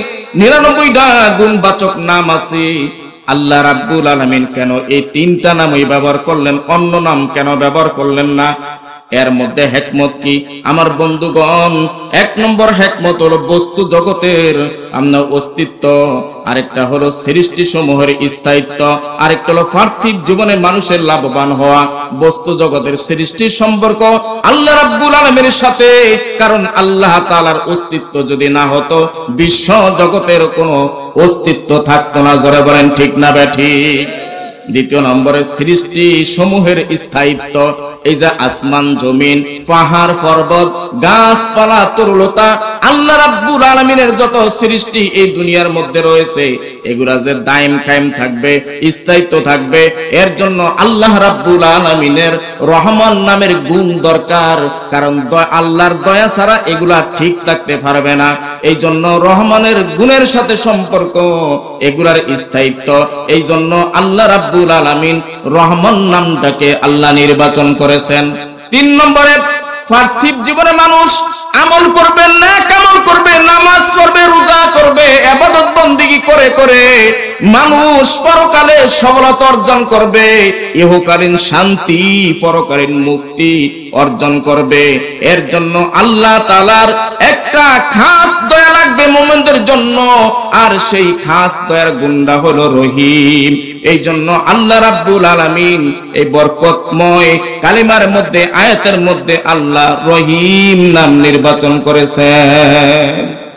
99টা গুণবাচক নাম আছে। আল্লাহ রাব্বুল আলামিন কেন এই 3টা নামই ব্যবহার করলেন, অন্য নাম কেন ব্যবহার করলেন না? এর মধ্যে হিকমত কি আমার বন্ধুগণ? 1 নম্বর হিকমত হলো বস্তু জগতের আমরা অস্তিত্ব, আরেকটা হলো সৃষ্টি সমূহের স্থায়িত্ব, আরেকটা হলো পার্থিব জীবনে মানুষের লাভবান হওয়া। বস্তু জগতের সৃষ্টির সম্পর্ক আল্লাহ রাব্বুল আলামিনের সাথে, কারণ আল্লাহ তাআলার অস্তিত্ব যদি না হতো বিশ্ব জগতের কোনো অস্তিত্ব থাকতো না। জোরে বলেন ঠিক না বেঠিক? দ্বিতীয় নম্বরে সৃষ্টি সমূহের স্থায়িত্ব, এই যে আসমান জমিন পাহাড় পর্বত গাছপালা তরুলতা আল্লাহ রাব্বুল আলামিনের যত সৃষ্টি এই দুনিয়ার মধ্যে রয়েছে এগুলা যে দায়েম কায়েম থাকবে, স্থায়িত্ব থাকবে, এর জন্য আল্লাহ রাব্বুল আলামিনের রহমান নামের গুণ দরকার, কারণ আল্লাহর দয়া ছাড়া এগুলা ঠিক থাকতে পারবে না। এই জন্য রহমানের গুণের সাথে সম্পর্ক এগুলার স্থায়িত্ব, এই জন্য আল্লাহ রাব্বুল আলামিন রহমান নামটাকে আল্লাহ নির্বাচন করেছেন। 3 নম্বরে পার্থিব জীবনে মানুষ আমল করবে, নেক আমল করবে, নামাজ পড়বে, রোজা করবে, ইবাদত বندگی করে করে মানুষ পরকালে সফলতা অর্জন করবে, ইহকালীন শান্তি পরকালীন মুক্তি অর্জন করবে। এর জন্য আল্লাহ তাআলার একটা খাস দয়া লাগবে মুমিনদের জন্য, আর সেই খাস দয়ার গুণটা হলো রহিম। এই জন্য আল্লাহ রাব্বুল আলামিন এই বরকতময় কালিমার মধ্যে আয়াতের মধ্যে আল্লাহ রহিম নাম নির্বাচন করেছেন।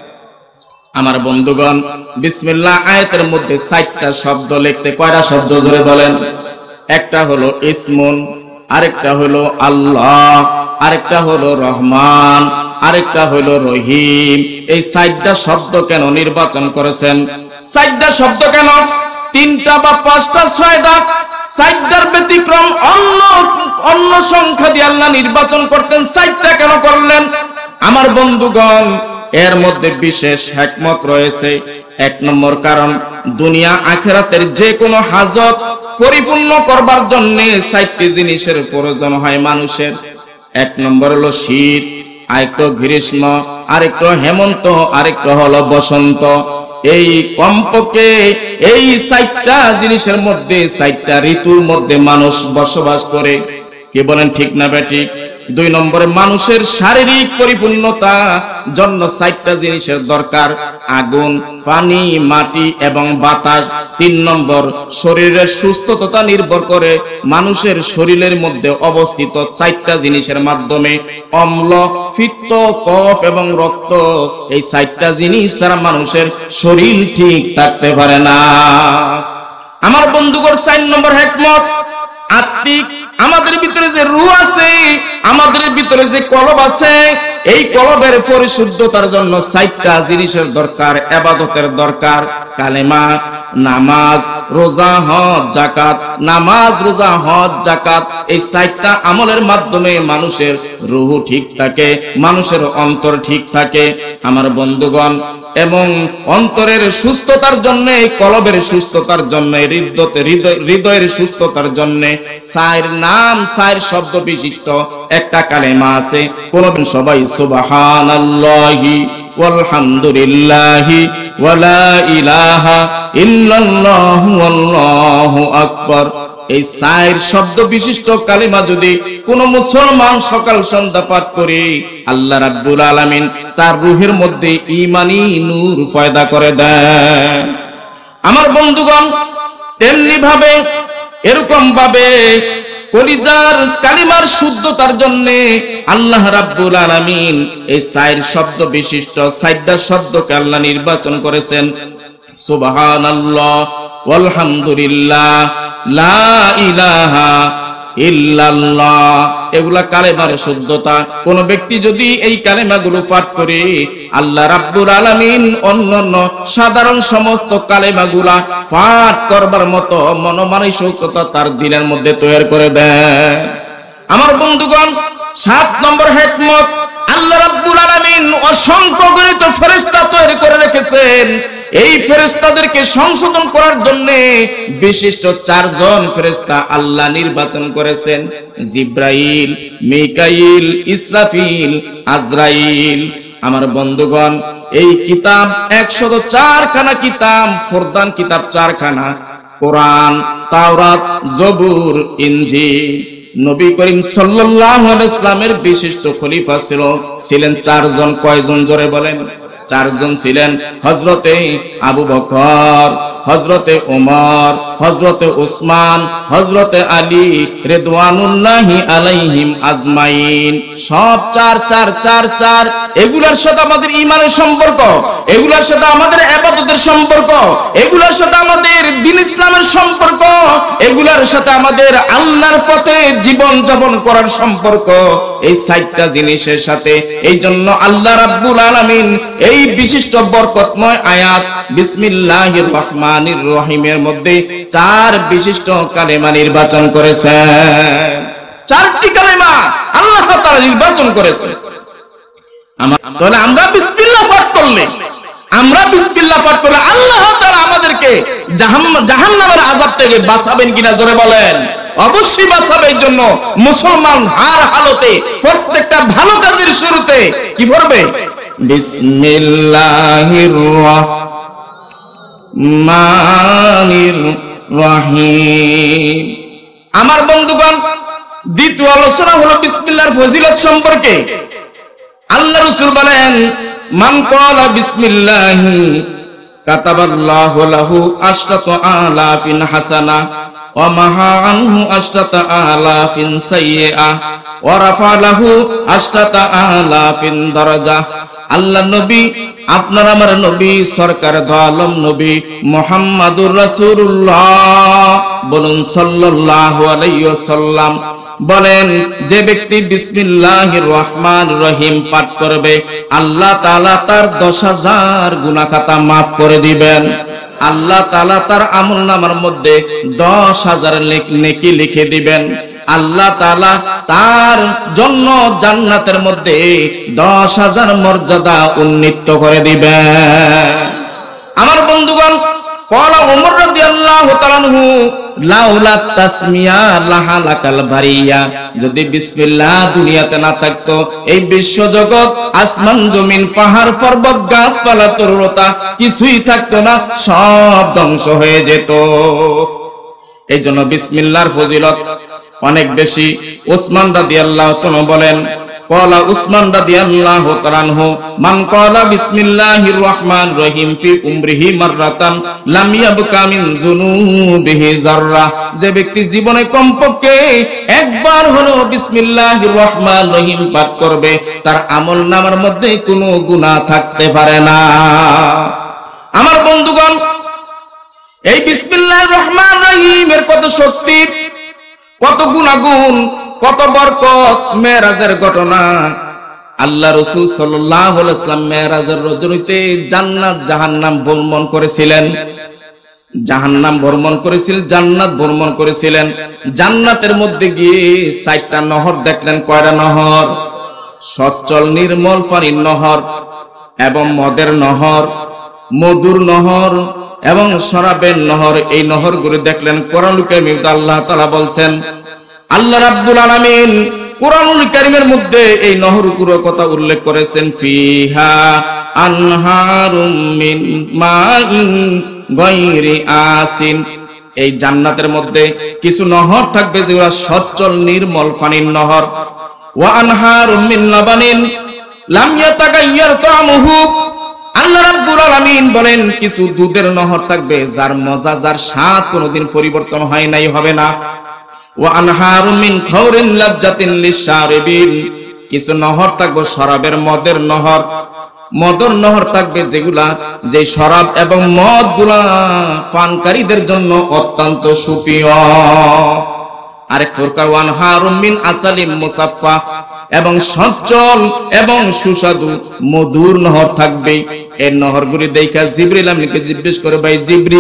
আমার বন্ধুগণ, বিসমিল্লাহ আয়াতের মধ্যে 4টা শব্দ লিখতে কয়টা শব্দ জোরে বলেন? একটা হলো ইসমুন, আরেকটা হলো আল্লাহ, আরেকটা হলো রহমান, আরেকটা হলো রহিম। এই 4টা শব্দ কেন নির্বাচন করেছেন? 4টা শব্দ কেন? 3টা বা 5টা 6টা 4টার ব্যতিক্রম অন্য সংখ্যা দিয়ে আল্লাহ নির্বাচন করতেন, 4টা কেন করলেন? আমার বন্ধুগণ, এর মধ্যে বিশেষ হিকমত রয়েছে। 1 নম্বর কারণ, দুনিয়া আখিরাতের যে কোনো হাজত পরিপূর্ণ করবার জন্য 4টি জিনিসের প্রয়োজন হয় মানুষের। 1 নম্বর হলো শীত, আরেকটা গ্রীষ্ম, আরেকটা হেমন্ত, আরেকটা হলো বসন্ত। এই কমপক্ষে এই 4টা জিনিসের মধ্যে 4টা ঋতুর মধ্যে মানুষ বসবাস করে। কি বলেন ঠিক না বেঠিক? 2 নম্বরে মানুষের শারীরিক পরিপূর্ণতা জন্য 4টা জিনিসের দরকার, আগুন, পানি, মাটি এবং বাতাস। 3 নম্বর শরীরের সুস্থতা নির্ভর করে মানুষের শরীরের মধ্যে অবস্থিত 4টা জিনিসের মাধ্যমে, অম্ল, পিত্ত, কফ এবং রক্ত। এই 4টা জিনিস ছাড়া মানুষের শরীর ঠিক থাকতে পারে না। আমার বন্ধুগণ, 4 নম্বর হিকমত আত্মিক। আমাদের ভিতরে যে রূহ আছে, আমাদের ভিতরে যে কলব আছে, এই কলবের পরিশুদ্ধতার জন্য 4টা জিনিসের দরকার, ইবাদতের দরকার, কালেমা, নামাজ, রোজা, হজ, যাকাত। নামাজ, রোজা, হজ, যাকাত এই 4টা আমলের মাধ্যমে মানুষের রূহ ঠিক থাকে, মানুষের অন্তর ঠিক থাকে। আমার বন্ধুগণ, এবং অন্তরের সুস্থতার জন্য, কলবের সুস্থতার জন্য, হৃদয়ের সুস্থতার জন্য 4 নাম 4 শব্দ বিশিষ্ট একটা কালেমা আছে। কোনদিন সবাই সুবহানাল্লাহি ওয়ালহামদুলিল্লাহি ওয়ালা ইলাহা ইল্লাল্লাহু আল্লাহু আকবার, এই 4 শব্দ বিশিষ্ট কালিমা যদি কোন মুসলমান সকাল সন্ধ্যা পাঠ করে, আল্লাহ রাব্বুল আলামিন তার রূহের মধ্যে ঈমানি নূর পয়দা করে দেন। আমার বন্ধুগণ, তেমনি ভাবে এরকম ভাবে কলিজার কালিমার শুদ্ধতার জন্য আল্লাহ রাব্বুল আলামিন এই 4 শব্দ বিশিষ্ট 4টা শব্দকে আল্লাহ নির্বাচন করেছেন। সুবহানাল্লাহ, আলহামদুলিল্লাহ, লা ইলাহা ইল্লাল্লাহ, এগুলা কালেমার শুদ্ধতা। কোন ব্যক্তি যদি এই কালেমাগুলো পাঠ করে, আল্লাহ রাব্বুল আলামিন অন্যান্য সাধারণ সমস্ত কালেমাগুলা পাঠ করবার মতো মনোমানসিকতা তার দিলের মধ্যে তৈরি করে দেয়। আমার বন্ধুগণ, 7 নম্বর হিকমত, আল্লাহ রাব্বুল আলামিন অসংখ্য গণিত ফেরেশতা তৈরি করে রেখেছেন। এই ফেরেশতাদেরকে সংশোধন করার জন্য বিশিষ্ট 4 জন ফেরেশতা আল্লাহ নির্বাচন করেছেন, জিব্রাইল, মিকাইল, ইসরাফিল, আজরাইল। আমার বন্ধুগণ, এই কিতাব 104 খানা কিতাব, ফরদান কিতাব 4 খানা, কোরআন, তাওরাত, জবুর, ইনজিল। নবী করিম সাল্লাল্লাহু আলাইহি ওয়াসাল্লামের বিশিষ্ট খলিফা ছিলেন 4 জন। কয়জন জোরে বলেন? 4 জন ছিলেন। হযরতে আবু বকর, হযরতে ওমর, হযরতে উসমান, হযরতে আলী রিদওয়ানুল্লাহি আলাইহিম আজমাইন। সব 4 4 4 4। এগুলোর সাথে আমাদের ঈমানের সম্পর্ক, এগুলোর সাথে আমাদের ইবাদতের সম্পর্ক, এগুলোর সাথে আমাদের দ্বীন ইসলামের সম্পর্ক, এগুলোর সাথে আমাদের আল্লাহর পথে জীবন যাপন করার সম্পর্ক। এই 4টা জিনিসের সাথে। এই জন্য আল্লাহ রাব্বুল আলামিন এই বিশিষ্ট বরকতময় আয়াত বিসমিল্লাহির রহমানির রহিমের মধ্যে 4 বিশিষ্ট কালেমা নির্বাচন করেছেন। 4টি কালেমা আল্লাহ তাআলা নির্বাচন করেছেন। তাহলে আমরা বিসমিল্লাহ পাঠ করলে, আল্লাহ তাআলা আমাদেরকে জাহান্নামের আযাব থেকে বাঁচাবেন কিনা জোরে বলেন? অবশ্যই বাঁচাবে। এই জন্য মুসলমান হার হালতে প্রত্যেকটা ভালো কাজের শুরুতে কি পড়বে? বিসমিল্লাহির রহমানির রহিম। আমার বন্ধুগণ, দ্বিতীয় আলোচনা হলো বিসমিল্লাহর ফজিলত সম্পর্কে। আল্লাহ রাসূল বলেন, মান ক্বালা বিসমিল্লাহি কাতাবাল্লাহু লাহু আশরাতু আলাফিন হাসানা ওয়া মাহা আনহু আশরাতু আলাফিন সাইয়্যা ওয়া রাফা লাহু আশরাতু আলাফিন দারাজা। আল্লাহ নবী, আপনার আমার নবী, সরকার দো আলম নবী মুহাম্মাদুর রাসূলুল্লাহ বলুন সাল্লাল্লাহু আলাইহি ওয়াসাল্লাম বলেন, যে ব্যক্তি বিসমিল্লাহির রহমানির রহিম পাঠ করবে, আল্লাহ তাআলা তার 10,000 গুনাহ খাতা maaf করে দিবেন। আল্লাহ তাআলা তার আমলনামার মধ্যে 10,000 নেকি লিখে দিবেন। আল্লাহ তাআলা তার জন্য জান্নাতের মধ্যে 10,000 মর্যাদা উন্নীত করে দিবেন। আমার বন্ধুগণ, ক্বালা ওমর রাদিয়াল্লাহু তাআলা আনহু, লাউলা তাসমিয়া লাহালাকাল বারিয়া, যদি বিসমিল্লাহ দুনিয়াতে না থাকতো এই বিশ্ব জগৎ, আসমান জমিন, পাহাড় পর্বত, গাছপালা, তরুলতা কিছুই থাকতো না, সব ধ্বংস হয়ে যেত। এই জন্য বিসমিল্লাহর ফজিলত অনেক বেশি। উসমান রাদিয়াল্লাহু তাআলা বলেন, ক্বালা উসমান রাদিয়াল্লাহু তাআলা আনহু, মান ক্বালা বিসমিল্লাহির রহমানির রহিম ফি উমরিহি মাররাতান লাম ইয়াবকা মিন যুনুবিহি যাররা, যে ব্যক্তি জীবনে কমপক্ষে একবার হলো বিসমিল্লাহির রহমানির রহিম পাঠ করবে, তার আমলনামার মধ্যে কোনো গুনাহ থাকতে পারে না। আমার বন্ধুগণ, এই বিসমিল্লাহির রহমানির রহিমের কত শক্তি, কত গুণাগুণ, কত বরকত। মেরাজের ঘটনা, আল্লাহ রাসূল সাল্লাল্লাহু আলাইহি ওয়াসাল্লাম মেরাজের রজনীতে জান্নাত জাহান্নাম ভ্রমণ করেছিলেন। জাহান্নাম ভ্রমণ করেছিলেন, জান্নাত ভ্রমণ করেছিলেন। জান্নাতের মধ্যে গিয়ে 4টা নহর দেখলেন। কয়টা নহর? সচ্ছল নির্মল পানির নহর, এবং মদের নহর, মধুর নহর, এবং শরাবের নহর। এই নহরগুলো দেখলেন। কোরআনুল কারীমে আল্লাহ তাআলা বলছেন, আল্লাহ রাব্বুল আলামিন কোরআনুল কারীমের মধ্যে এই নহরগুলোর কথা উল্লেখ করেছেন। ফিহা আনহারুম মিন মাইন গায়রি আসিন, এই জান্নাতের মধ্যে কিছু নহর থাকবে যেগুলো সচ্ছল নির্মল পানির নহর। ওয়া আনহারুম মিন লাবানিন লাম ইয়াতাগায়্যার তা'মুহু, আল্লাহ রাব্বুল আলামিন বলেন কিছু দুধের নহর থাকবে যার মজা, যার স্বাদ কোনোদিন পরিবর্তন হয় নাই, হবে না। ওয়া আনহারুম মিন খাওরিন লাযযাতিন লিশারিবিন, কিছু নহর থাকবে শরাবের, মদের নহর। মদের নহর থাকবে যেগুলা, যে শরাব এবং মদ গুলা পানকারীদের জন্য অত্যন্ত সুপ্রিয়। আরেক প্রকার ওয়া আনহারুম মিন আসালিম মুসাফফা, এবং সচ্ছল এবং সুস্বাদু মধুর নহর থাকবে। এই নহরগুলি দেখা জিবরিল আমিনকে জিজ্ঞেস করে, ভাই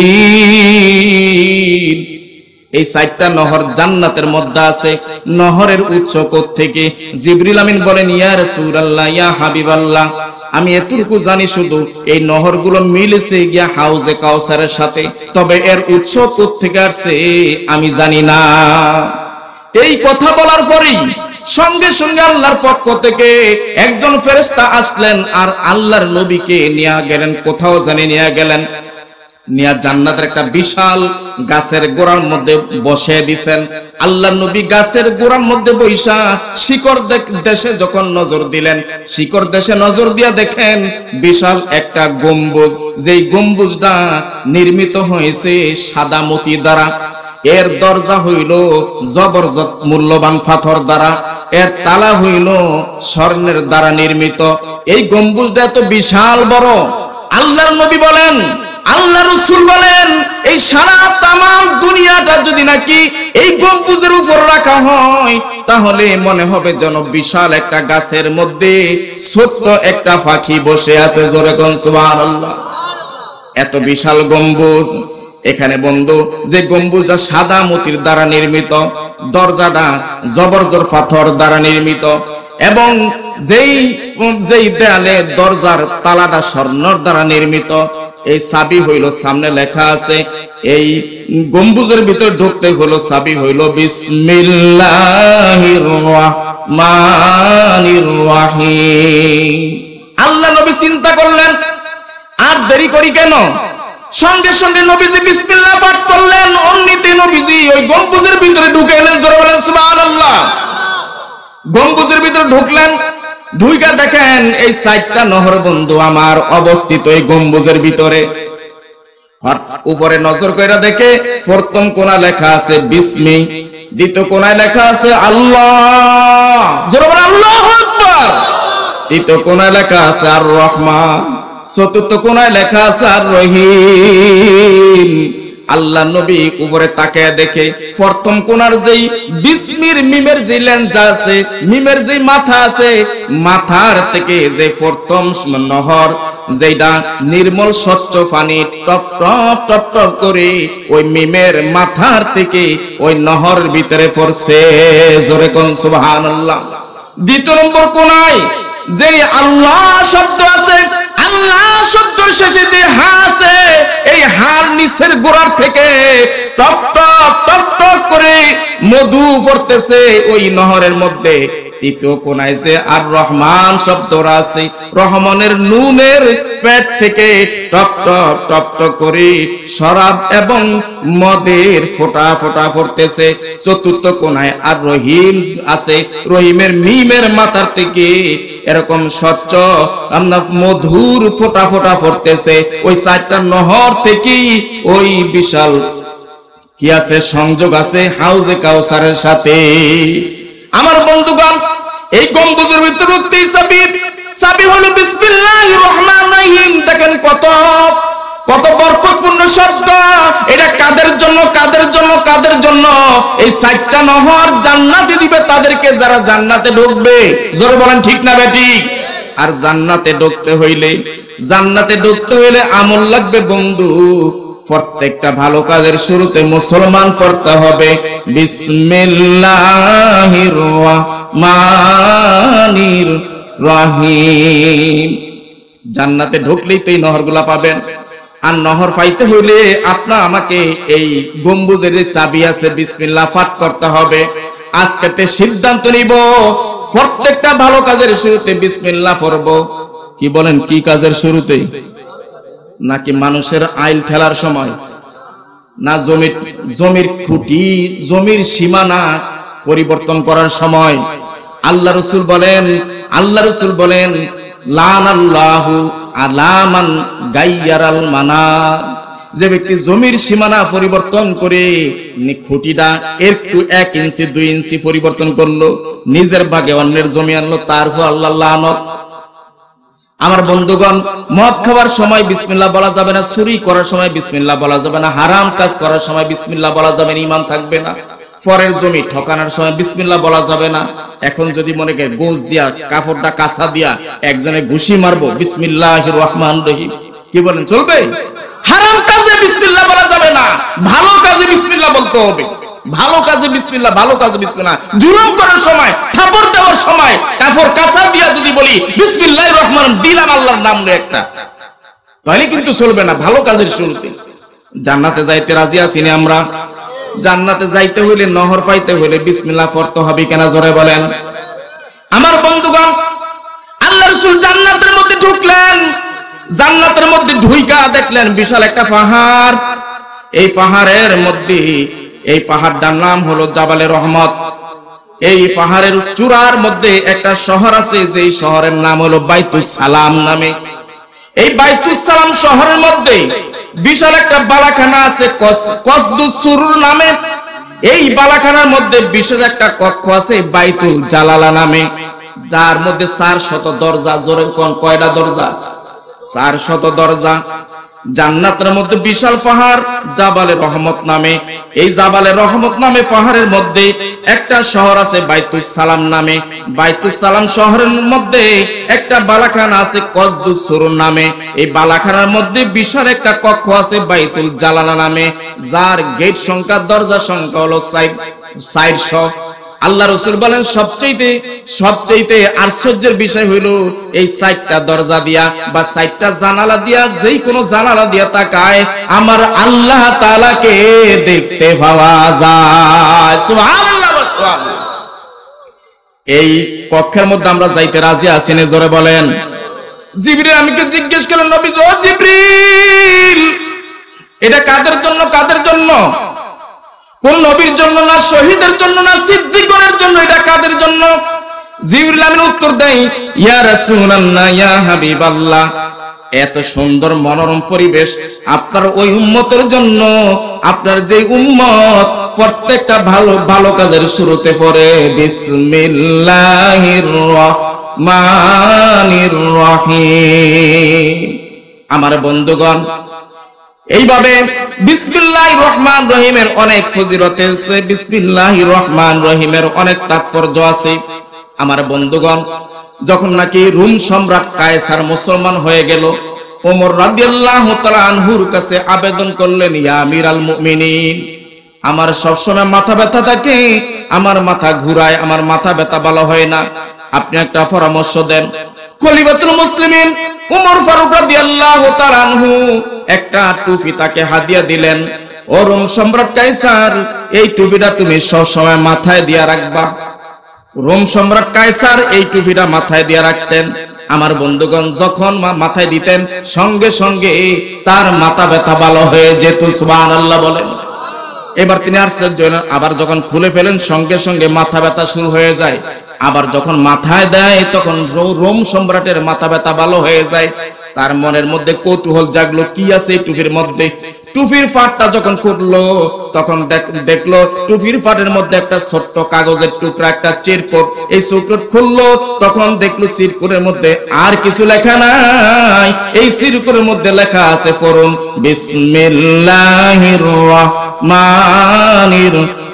জিবরিল, এই 4টা নহর জান্নাতের মধ্যে আছে, নহরের উৎস কোত্থেকে? জিবরিল আমিন বলেন, ইয়া রাসূলুল্লাহ, ইয়া হাবিবাল্লাহ, আমি এতটুকু জানি শুধু এই নহরগুলো মিলেছে গিয়া হাউজে কাউসারের সাথে, তবে এর উৎস কোত্থেকে আসছে আমি জানি না। এই কথা বলার পরেই সঙ্গে সঙ্গে আল্লাহর পক্ষ থেকে একজন ফেরেশতা আসলেন আর আল্লাহর নবীকে নিয়ে গেলেন, কোথাও জানি নিয়ে গেলেন, নিয়া জান্নাতের একটা বিশাল গাছের গোড়ার মধ্যে বসে দিছেন। আল্লাহর নবী গাছের গোড়ার মধ্যে বৈশা শিকড় দেশে যখন নজর দিলেন, শিকড় দেশে নজর দিয়া দেখেন বিশাল একটা গম্বুজ, যেই গম্বুজটা নির্মিত হয়েছে সাদা মতি দ্বারা। এর দরজা হইল জবরদস্ত মূল্যবান পাথর দ্বারা, এর তালা হইল স্বর্ণের দ্বারা নির্মিত। এই গম্বুজটা এত বিশাল বড়। আল্লাহর নবী বলেন, আল্লাহ রাসূল বলেন, এই সারা তামাম দুনিয়াটা যদি নাকি এই গম্বুজের উপর রাখা হয় তাহলে মনে হবে যেন বিশাল একটা গাছের মধ্যে ছোট্ট একটা পাখি বসে আছে। জোরে কোন সুবহানাল্লাহ। এত বিশাল গম্বুজ। এখানে বন্ধু, যে গম্বুজটা সাদা মতির দ্বারা নির্মিত, দরজাটা জবরদস্ত পাথর দ্বারা নির্মিত, এবং যেই দেয়ালে দরজার তালাটা স্বর্ণের দ্বারা নির্মিত। এই চাবি হইল, সামনে লেখা আছে, এই গম্বুজের ভিতর ঢুকতে হলো চাবি হইল বিসমিল্লাহির রাহমানির রাহিম। আল্লাহ নবী চিন্তা করলেন, আর দেরি করি কেন? সঙ্গে সঙ্গে নবীজি বিসমিল্লাহ পাঠ করলেন, অমনিতে নবীজি ওই গম্বুজের ভিতরে ঢুকে এলেন। জোরে বলেন সুবহানাল্লাহ। গম্বুজের ভিতরে ঢুকলেন, ঢুইকা দেখেন এই 4টা নহর বন্ধু আমার অবস্থিত এই গম্বুজের ভিতরে। উপরে নজর কইরা দেখে প্রথম কোণা লেখা আছে বিসমি, দ্বিতীয় কোণায় লেখা আছে আল্লাহ, জোরে বলেন আল্লাহু আকবার। তৃতীয় কোণায় লেখা আছে আর রহমান, চতুর্থ কোণায় লেখা আছে আর রহিম। আল্লাহ নবী উপরে তাকায় দেখে প্রথম কোণার যেই বিসমির মিমের যে লেন্সটা আছে, মিমের যে মাথা আছে, মাথার থেকে যে প্রথম নহর, যেটা নির্মল স্বচ্ছ পানি টপ টপ টপ টপ করে ওই মিমের মাথার থেকে ওই নহর ভিতরে পড়ছে। জোরে কোন সুবহানাল্লাহ। দ্বিতীয় নম্বর কোণায় যে আল্লাহ শব্দ আছে, আল্লাহ শব্দের শেষে যে হা আছে, এই হার নিচের গোড়ার থেকে টপ টপ টপ টপ করে মধু পড়তেছে ওই নহরের মধ্যে। তৃতীয় কোণায় যে আর রহমান শব্দরা আছে, রহমানের নুনের পেট থেকে টপ টপ টপ টপ করে শরাব এবং মদের ফোঁটা ফোঁটা পড়তেছে। চতুর্থ কোণায় আর রহিম আছে, রহিমের মিমের মাথার থেকে এরকম স্বচ্ছ মধুর ফোঁটা ফোঁটা পড়তেছে। ওই 4টা নহর থেকে ওই বিশাল কি আছে, সংযোগ আছে হাউজে কাউসারের সাথে। আমার বন্ধুগণ, এই গম্বুজের ভিতরে চাবি হলো বিসমিল্লাহির রহমানির রহিম। দেখেন কত কত বরকতপূর্ণ শব্দ। এটা কাদের জন্য, কাদের জন্য, কাদের জন্য? এই 4টা নহর জান্নাতে দিবে তাদেরকে, যারা জান্নাতে ঢুকবে। জোরে বলেন ঠিক না বেঠিক? আর জান্নাতে ঢুকতে হইলে আমল লাগবে বন্ধু। প্রত্যেকটা ভালো কাজের শুরুতে মুসলমান পড়তে হবে বিসমিল্লাহির রহমানির রহিম। জান্নাতে ঢুকলেই তো এই নহরগুলা পাবেন। আর নহর পাইতে হইলে আপনার আমাকে এই গম্বুজের যে চাবি আছে বিসমিল্লাহ পাঠ করতে হবে। আজকে সিদ্ধান্ত নিব প্রত্যেকটা ভালো কাজের শুরুতে বিসমিল্লাহ পড়ব। কি বলেন, কি কাজের শুরুতে? নাকি মানুষের আইল ঠেলার সময়, না জমির খুঁটি, জমির সীমানা পরিবর্তন করার সময়? আল্লাহ রাসূল বলেন লানাল্লাহু আলামান গায়্যারাল মানার। যে ব্যক্তি জমির সীমানা পরিবর্তন করে খুঁটিটা একটু 1 ইঞ্চি 2 ইঞ্চি পরিবর্তন করলো, নিজের ভাগে অন্যের জমি আনলো, তার উপর আল্লাহ লানত। আমার বন্ধুগণ, মদ খাওয়ার সময় বিসমিল্লাহ বলা যাবে না, চুরি করার সময় বিসমিল্লাহ বলা যাবে না, হারাম কাজ করার সময় বিসমিল্লাহ বলা যাবে না, ঈমান থাকবে না। পরের জমি ঠকানোর সময় বিসমিল্লাহ বলা যাবে না। এখন যদি মনে করে গোজ দিয়া, কাপড়টা কাঁচা দিয়া একজনে ঘুষি মারবো, বিসমিল্লাহির রহমানির রহিম, কি বলেন চলবে? হারাম কাজে বিসমিল্লাহ বলা যাবে না, ভালো কাজে বিসমিল্লাহ বলতে হবে। ভালো কাজে বিসমিল্লাহ, ভালো কাজে বিসমিল্লাহ। জুলুম করার সময়, থাপড় দেওয়ার সময় কাপড় কাঁচা দিয়া যদি বলি বিসমিল্লাহির রহমান, দিলাম আল্লাহর নাম একটা, তাহলে কিন্তু চলবে না। ভালো কাজের শুরুতে জান্নাতে যাইতে রাজি আছি না আমরা? জান্নাতে যাইতে হইলে, নহর পাইতে হইলে বিসমিল্লাহ পড়তে হবে কিনা জোরে বলেন? আমার বন্ধুগণ, আল্লাহ রাসূল জান্নাতের মধ্যে ঢুকলেন। জান্নাতের মধ্যে ঢুইকা দেখলেন বিশাল একটা পাহাড়। এই পাহাড়ের মধ্যে, এই পাহাড়টার নাম হলো জাবালে রহমত। এই পাহাড়ের চূড়ার মধ্যে একটা শহর আছে, যেই শহরের নাম হলো বাইতুস সালাম নামে। এই বাইতুস সালাম শহরের মধ্যে বিশাল একটা বালাখানা আছে কসদুস সুরুর নামে। এই বালাখানার মধ্যে বিশেষ একটা কক্ষ আছে বাইতুল জালালা নামে, যার মধ্যে 400 দরজা। জোরে কোন কয়টা দরজা? 400 দরজা। জান্নাতের মধ্যে বিশাল পাহাড় জাবালে রহমত নামে। এই জাবালে রহমত নামে পাহাড়ের মধ্যে একটা শহর আছে বাইতুস সালাম নামে। বাইতুস সালাম শহরের মধ্যে একটা বালাখানা আছে কসদুস সুরুর নামে। এই বালাখানার মধ্যে বিশাল একটা কক্ষ আছে বাইতুল জালালা নামে, যার গেট সংখ্যা, দরজা সংখ্যা হলো 400। আল্লাহ রাসূল বলেন সবচেয়ে আশ্চর্যের বিষয় হলো এই 4টা দরজা দিয়া বা 4টা জানালা দিয়া, যেই কোনো জানালা দিয়া তাকায় আমার আল্লাহ তাআলাকে দেখতে পাওয়া যায়। সুবহানাল্লাহ ওয়া সুবহানাল্লাহ। এই কক্ষের মধ্যে আমরা যাইতে রাজি আছি না? জোরে বলেন। জিবরিল আমাকে জিজ্ঞেস করলেন, নবী ও জিবরিল, এটা কাদের জন্য? কাদের জন্য? কোন নবীর জন্য না, শহীদের জন্য না, সিদ্দিকের জন্য? এটা কাদের জন্য? জিবরিল আমিন উত্তর দেয়, ইয়া রাসূলুল্লাহ, ইয়া হাবিবাল্লাহ, এত সুন্দর মনোরম পরিবেশ আপনার ওই উম্মতের জন্য। আপনার যে উম্মত প্রত্যেকটা ভালো ভালো কাজের শুরুতে পড়ে বিসমিল্লাহির রহমানির রহিম। আমার বন্ধুগণ, এইভাবে বিসমিল্লাহির রহমান রহিমের অনেক ফজিলত আছে, বিসমিল্লাহির রহমান রহিমের অনেক তাৎপর্য আছে। আমার বন্ধুগণ, যখন নাকি রোম সম্রাট কায়সার মুসলমান হয়ে গেল, ওমর রাদিয়াল্লাহু তাআলা আনহুর কাছে আবেদন করলেন, ইয়া আমিরাল মুমিনিন, আমার সবসময় মাথা ব্যথা থাকে, আমার মাথা ঘুরায়, আমার মাথা ব্যথা ভালো হয় না, আপনি একটা পরামর্শ দেন। খলিফাতুল মুসলিমিন ওমর ফারুক রাদিয়াল্লাহু তাআলা আনহু একটা টুপি তাকে হাদিয়া দিলেন। ও রোম সম্রাট কায়সার, এই টুপিটা তুমি সব সময় মাথায় দিয়া রাখবা। রোম সম্রাট কায়সার এই টুপিটা মাথায় দিয়া রাখতেন। আমার বন্ধুগণ, যখন মাথায় দিতেন সঙ্গে সঙ্গে তার মাথা ব্যথা ভালো হয়ে যেত। সুবহানাল্লাহ বলেন। এবার তিনি আশ্চর্য হলেন, আবার যখন খুলে ফেলেন সঙ্গে সঙ্গে মাথা ব্যথা শুরু হয়ে যায়। আবার যখন মাথায় দেয় তখন রোম সম্রাটের মাথা ব্যথা ভালো হয়ে যায়। তার মনের মধ্যে কৌতূহল জাগলো, কি আছে এই টুপির মধ্যে। টুপির ফাটটা যখন খুললো তখন দেখলো টুপির ফাটের মধ্যে একটা ছোট্ট কাগজের টুকরা, একটা চিরকুট। এই চিরকুট খুললো, তখন দেখলো চিরকুটের মধ্যে আর কিছু লেখা নাই। এই চিরকুটের মধ্যে লেখা আছে, পড়ুন, বিসমিল্লাহির রহমানির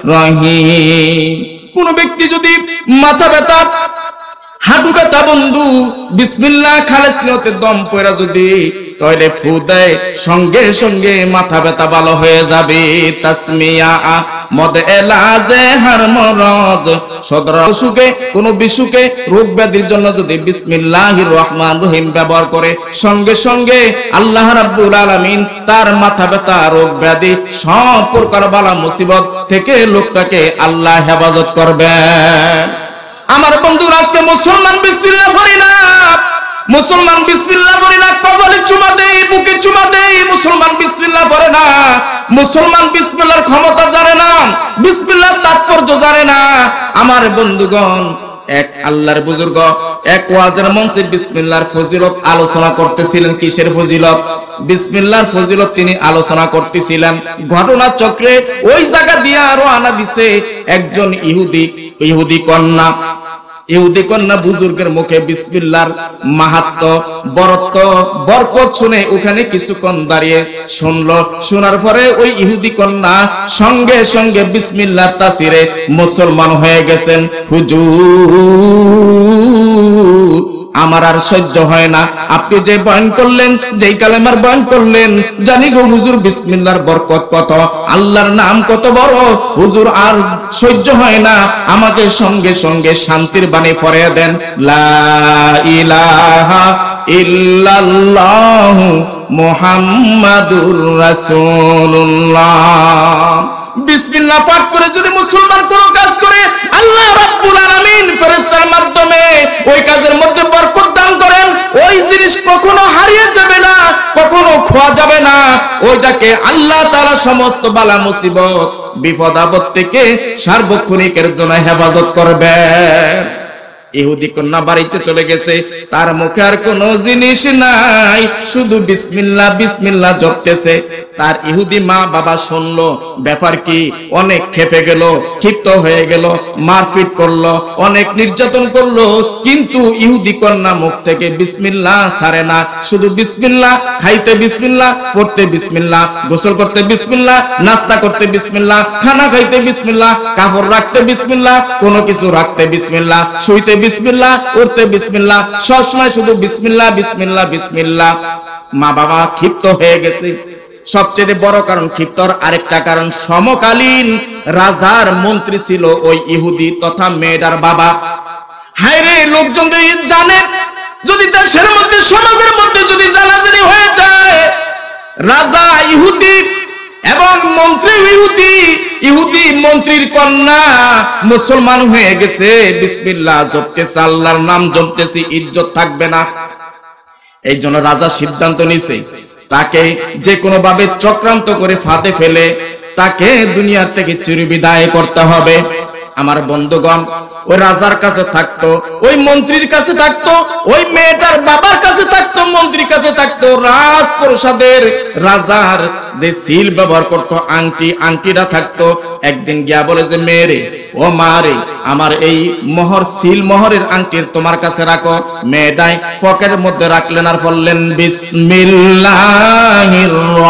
রহিম। কোন ব্যক্তি যদি মাথা ব্যথা, হাঁটু ব্যথা, বন্ধু বিসমিল্লাহ খালেস নিয়তে দম পয়রা যদি তাহলে ফু দেয়, সঙ্গে সঙ্গে মাথা ব্যথা ভালো হয়ে যাবে। তাসমিয়া মদ এলাজে হার মরজ, সদর অসুখে, কোন বিসুখে, রোগ ব্যাধির জন্য যদি বিসমিল্লাহির রহমান রহিম ব্যবহার করে, সঙ্গে সঙ্গে আল্লাহ রাব্বুল আলামিন তার মাথা ব্যথা, রোগ ব্যাধি, সব প্রকার বালা মুসিবত থেকে লোকটাকে আল্লাহ হেফাজত করবেন। আমার বন্ধুরা, আজকে মুসলমান বিসমিল্লাহ পড়ি না, মুসলমান বিসমিল্লাহ পড়ি না, কপালে চুমা দেই, বুকে চুমা দেই, মুসলমান বিসমিল্লাহ পড়ে না। মুসলমান বিসমিল্লাহর ক্ষমতা জানে না, বিসমিল্লাহর তাৎপর্য জানে না। আমার বন্ধুগণ, এক আল্লাহর বুজুর্গ এক ওয়াজের মঞ্চে বিসমিল্লাহর ফজিলত আলোচনা করতেছিলেন। কিসের ফজিলত? বিসমিল্লাহর ফজিলত তিনি আলোচনা করতেছিলেন। ঘটনা চক্রে ওই জায়গা দিয়ে আরো আনা দিছে একজন ইহুদি কন্যা বুজুর্গের মুখে বিসমিল্লাহর মাহাত্ম্য, বরত্ব, বরকত শুনে ওখানে কিছুক্ষণ দাঁড়িয়ে শুনলো। শোনার পরে ওই ইহুদি কন্যা সঙ্গে সঙ্গে বিসমিল্লাহর তাসিরে মুসলমান হয়ে গেছেন। হুজুর, আমার আর সহ্য হয় না, আপনি যে বয়ান করলেন, যেই কালেমার বয়ান করলেন, জানি গো হুজুর বিসমিল্লাহর বরকত কত, আল্লাহর নাম কত বড়, হুজুর আর সহ্য হয় না, আমাকে সঙ্গে সঙ্গে শান্তির বাণী পড়িয়ে দেন। লা ইলাহা ইল্লাল্লাহু মুহাম্মাদুর রাসূলুল্লাহ। বিসমিল্লাহ পাঠ করে যদি মুসলমান কোনো কাজ করে, আল্লাহ রাব্বুল আলামিন ফেরেশতার মাধ্যমে ওই কাজের মধ্যে বরকত দান করেন। ওই জিনিস কখনো হারিয়ে যাবে না, কখনো খোয়া যাবে না। ওইটাকে আল্লাহ তাআলা সমস্ত বালা মুসিবত বিপদ আপদ থেকে সার্বক্ষণিকের জন্য হেফাজত করবেন। ইহুদি কন্যা বাড়িতে চলে গেছে, তার মুখে আর কোনো জিনিস নাই, শুধু বিসমিল্লাহ বিসমিল্লাহ জপতেছে। তার ইহুদি মা বাবা শুনলো, ব্যাপার কি, অনেক খেপে গেল, ক্ষিপ্ত হয়ে গেল, মারপিট করলো, অনেক নির্যাতন করলো, কিন্তু ইহুদি কন্যা মুখ থেকে বিসমিল্লাহ ছাড়ে না। শুধু বিসমিল্লাহ, খাইতে বিসমিল্লাহ, পড়তে বিসমিল্লাহ, গোসল করতে বিসমিল্লাহ, নাস্তা করতে বিসমিল্লাহ, খানা খাইতে বিসমিল্লাহ, কাপড় রাখতে বিসমিল্লাহ, কোনো কিছু রাখতে বিসমিল্লাহ, শুইতে বিসমিল্লাহ, উঠতে বিসমিল্লাহ, সবসময় শুধু বিসমিল্লাহ বিসমিল্লাহ বিসমিল্লাহ। মা বাবা ক্ষিপ্ত হয়ে গেছে। সবচেয়ে বড় কারণ ক্ষিপ্তর আরেকটা কারণ, সমকালীন রাজার মন্ত্রী ছিল ওই ইহুদি তথা মেয়েটার বাবা। হায় রে, লোকজন জানে, যদি দেশের মধ্যে সমাজের মধ্যে যদি জানাজানি হয়ে যায়, রাজা ইহুদি এবং মন্ত্রী ইহুদি, ইহুদি মন্ত্রীর কন্যা মুসলমান হয়ে গেছে, বিসমিল্লাহ জপতেছে, আল্লাহর নাম জপতেছে, ইজ্জত থাকবে না। এই জন্য রাজা সিদ্ধান্ত নিছে, তাকে যে কোনো ভাবে চক্রান্ত করে ফাঁদে ফেলে তাকে দুনিয়ার থেকে চিরবিদায় করতে হবে। আমার বন্ধুগণ, ওই রাজার কাছে থাকতো, ওই মন্ত্রীর কাছে থাকতো, ওই মেয়েটার বাবার কাছে থাকতো, মন্ত্রীর কাছে থাকতো, রাজপ্রাসাদের রাজার যে সিল ব্যবহার করতো, আংটিটা থাকতো। একদিন গিয়া বলে যে, মেয়েরে, ও মারে, আমার এই মোহর, সিল মোহরের আংটি তোমার কাছে রাখো। মেয়েটাই পকেটের মধ্যে রাখলেন আর বললেন বিসমিল্লাহির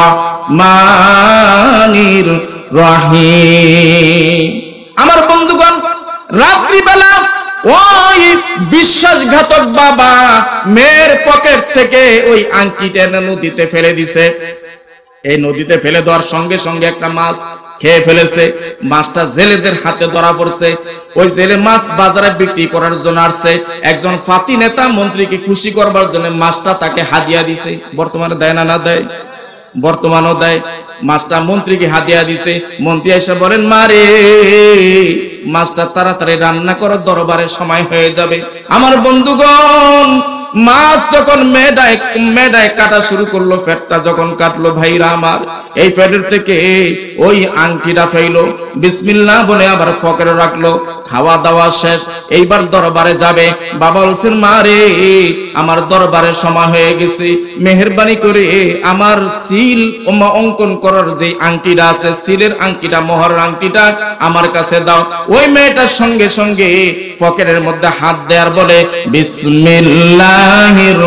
রহমানির রহিম। আমার বন্ধুগণ, রাত্রিবেলা ওই বিশ্বাসঘাতক বাবা মেয়ের পকেট থেকে ওই আংটিটা নদীতে ফেলে দিছে। এই নদীতে ফেলে দেওয়ার সঙ্গে সঙ্গে একটা মাছ খেয়ে ফেলেছে। মাছটা জেলেদের হাতে ধরা পড়ছে। ওই জেলে মাছ বাজারে বিক্রি করার জন্য আসছে। একজন ফাতি নেতা মন্ত্রীকে খুশি করবার জন্য মাছটা তাকে হাদিয়া দিছে। বর্তমানে দেয় না, না দেয়, বর্তমানও দেয়। মাছটা মন্ত্রীকে হাদিয়া দিছে। মন্ত্রী এসে বলেন, মারে, মাছটা তাড়াতাড়ি রান্না করো, দরবারের সময় হয়ে যাবে। আমার বন্ধুগণ, মাছ যখন মেডায় কাটা শুরু করলো, পেটটা যখন কাটলো, ভাইরা আমার, এই পেটের থেকে ওই আংটিটা ফেইলো, বিসমিল্লাহ বলে আবার পকেটে রাখলো। খাওয়া দাওয়া শেষ, এইবার দরবারে যাবে। বাবা বলছেন, মারে, আমার দরবারের সময় হয়ে গেছে, মেহেরবানি করে আমার সিল অঙ্কন করার যে আংটিটা আছে, সিলের আংটিটা, মোহরের আংটিটা আমার কাছে দাও। ওই মেয়েটার সঙ্গে সঙ্গে পকেটের মধ্যে হাত দেয়ার বলে বিসমিল্লাহির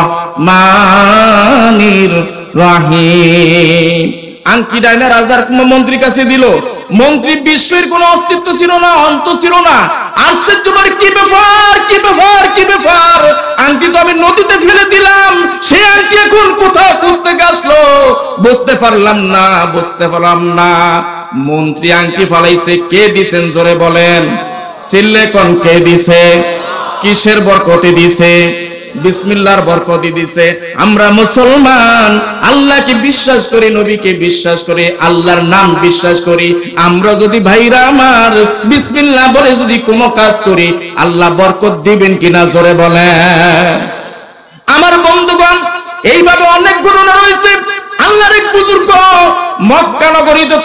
রহমানির রহিম। আংটিটা না রাজার মন্ত্রীর কাছে দিল। মন্ত্রী বিশ্বের কোন অস্তিত্ব ছিল না, অন্ত ছিল না। আশ্চর্য, কি ব্যাপার, কি ব্যাপার, কি ব্যাপার, আংটি তো আমি নদীতে ফেলে দিলাম, সে আংটি এখন কোথায় করতে আসলো? বুঝতে পারলাম না, বুঝতে পারলাম না। মন্ত্রী আংটি ফালাইছে, কে দিছেন জোরে বলেন? সিল্লে কোন কে দিছে? কিসের বরকতে দিছে? বিসমিল্লাহর বরকতি দিছে। আমরা মুসলমান, আল্লাহকে বিশ্বাস করি, নবীকে বিশ্বাস করি, আল্লাহর নাম বিশ্বাস করি। আমরা যদি ভাইরা আমার বিসমিল্লাহ বলে যদি কোনো কাজ করি, আল্লাহ বরকত দিবেন কিনা জোরে বলেন? আমার বন্ধুগণ, এইভাবে অনেক ঘটনা রয়েছে। আল্লাহর এক বুজুর্গ মক্কা নগরীতে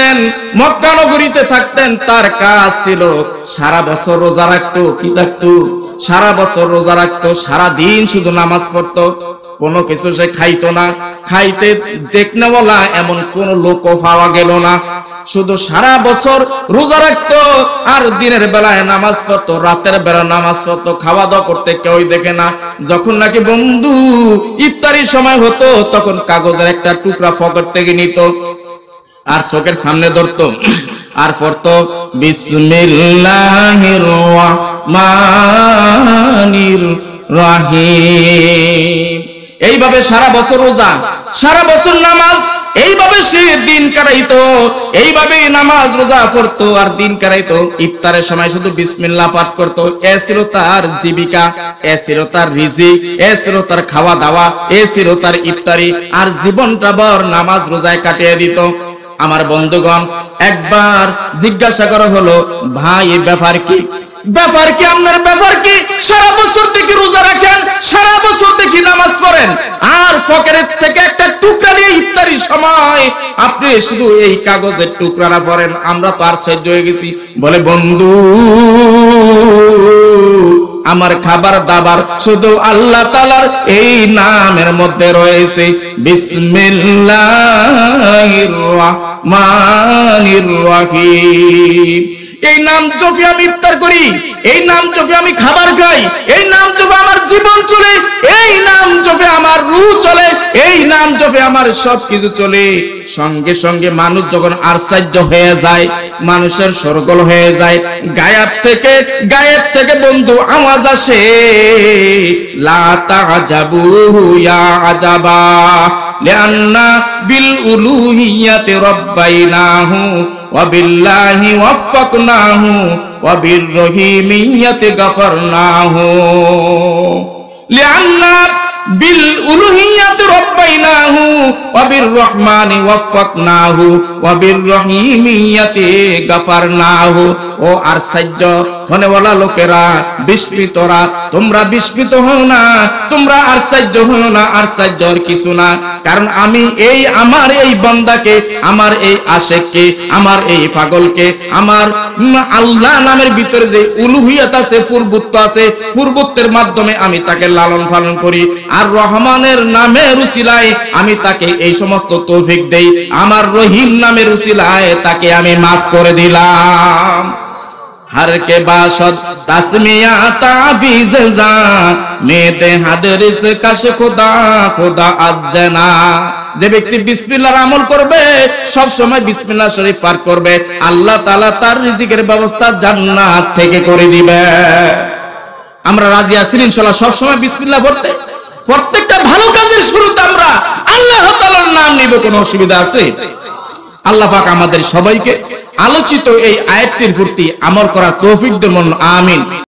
থাকতেন। তার কাজ ছিল সারা বছর রোজা রাখতো। কি রাখতো? সারা বছর রোজা রাখতো, সারা দিন শুধু নামাজ পড়তো, কোনো কিছু সে খাইতো না। খাইতে দেখনেওয়ালা এমন কোন লোকও পাওয়া গেল না। শুধু সারা বছর রোজা রাখতো আর দিনের বেলায় নামাজ পড়তো, রাতের বেলা নামাজ পড়তো, খাওয়া দাওয়া করতে কেউই দেখে না। যখন নাকি বন্ধু ইফতারির সময় হতো, তখন কাগজের একটা টুকরা পকেট থেকে নিত আর চোখের সামনে ধরতো আর পড়তো বিসমিল্লাহির রহমানির রহিম। এইভাবে সারা বছর রোজা, সারা বছর নামাজ, এইভাবে সে দিন কাটাইতো। এইভাবে নামাজ রোজা পড়তো আর দিন কাটাইতো। ইফতারের সময় শুধু বিসমিল্লাহ পাঠ করতো। এ ছিল তার জীবিকা, এ ছিল তার রিজিক, এ ছিল তার খাওয়া দাওয়া, এ ছিল তার ইফতারি। আর জীবনটা ভর নামাজ রোজায় কাটিয়ে দিত। আমার বন্ধুগণ, একবার জিজ্ঞাসা করা হলো, ভাই এই ব্যাপার কি? ব্যাপার কি আপনার ব্যাপার কি? সারা বছর দেখি রোজা রাখেন, সারা বছর দেখি নামাজ পড়েন, আর পকেটের থেকে একটা টুকরা নিয়ে ইফতারির সময় আপনি শুধু এই কাগজের টুকরাটা পড়েন। আমরা তো আশ্চর্য হয়ে গেছি। বলে বন্ধু, আমার খাবার দাবার শুধু আল্লাহ তাআলার এই নামের মধ্যে রয়েছে, বিসমিল্লাহির রহমানির রহিম। এই নাম জপে আমি ইফতার করি, এই নাম জপে আমি খাবার খাই, এই নাম জপে আমার জীবন চলে, এই নাম জপে আমার রূহ চলে, এই নাম জপে আমার সবকিছু চলে। সঙ্গে সঙ্গে মানুষ যখন আশ্চর্য হয়ে যায়, মানুষের সরগোল হয়ে যায়, গায়েব থেকে বন্ধু আওয়াজ আসে, লা তাজাবু ইয়া আজাবা লিআন্না বিল উলুহিয়াতি রাব্বাইনাহু ওয়া বিল্লাহি ওয়াফাকনাহু ওয়া বির রহিমিয়াতি গাফারনাহু। লিআন্না বিল উলুহিয়াতি রাব্বাইনাহু ওয়া বির রহমানি ওয়াফাকনাহু ওয়া বির রহিমিয়াতি গাফারনাহু। ও আশ্চর্য মনে বলা লোকেরা, বিস্মিতরা, তোমরা বিস্মিত হও না, তোমরা আশ্চর্য হও না, আশ্চর্যের কিছু না। কারণ আমি আমার এই বান্দাকে, আমার এই আশেককে, আমার এই পাগলকে, আমার আল্লাহ নামের ভিতরে যে উলুহিয়াত আছে, পূর্বত্ব আছে, পূর্বত্বের মাধ্যমে আমি তাকে লালন পালন করি, আর রহমানের নামের উসিলায় আমি তাকে এই সমস্ত তৌফিক দেই, আমার রহিম নামের উসিলায় তাকে আমি মাফ করে দিলাম। हर के बाशद तस्मिया ताबीज जा मेदे हादरिस कश खुदा खुदा अजना। যে ব্যক্তি বিসমিল্লাহর আমল করবে, সব সময় বিসমিল্লাহ শরীফ পাঠ করবে, আল্লাহ তাআলা তার রিজিকের ব্যবস্থা জান্নাত থেকে করে দিবে। আমরা রাজি আছি ইনশাআল্লাহ সব সময় বিসমিল্লাহ পড়তে? প্রত্যেকটা ভালো কাজের শুরুতে আমরা আল্লাহ তাআলার নাম নিব, কোনো অসুবিধা আছে? আল্লাহ পাক আমাদের সবাইকে আলোচিত এই আয়াতটির প্রতি আমল করার তৌফিক দেন, আমিন।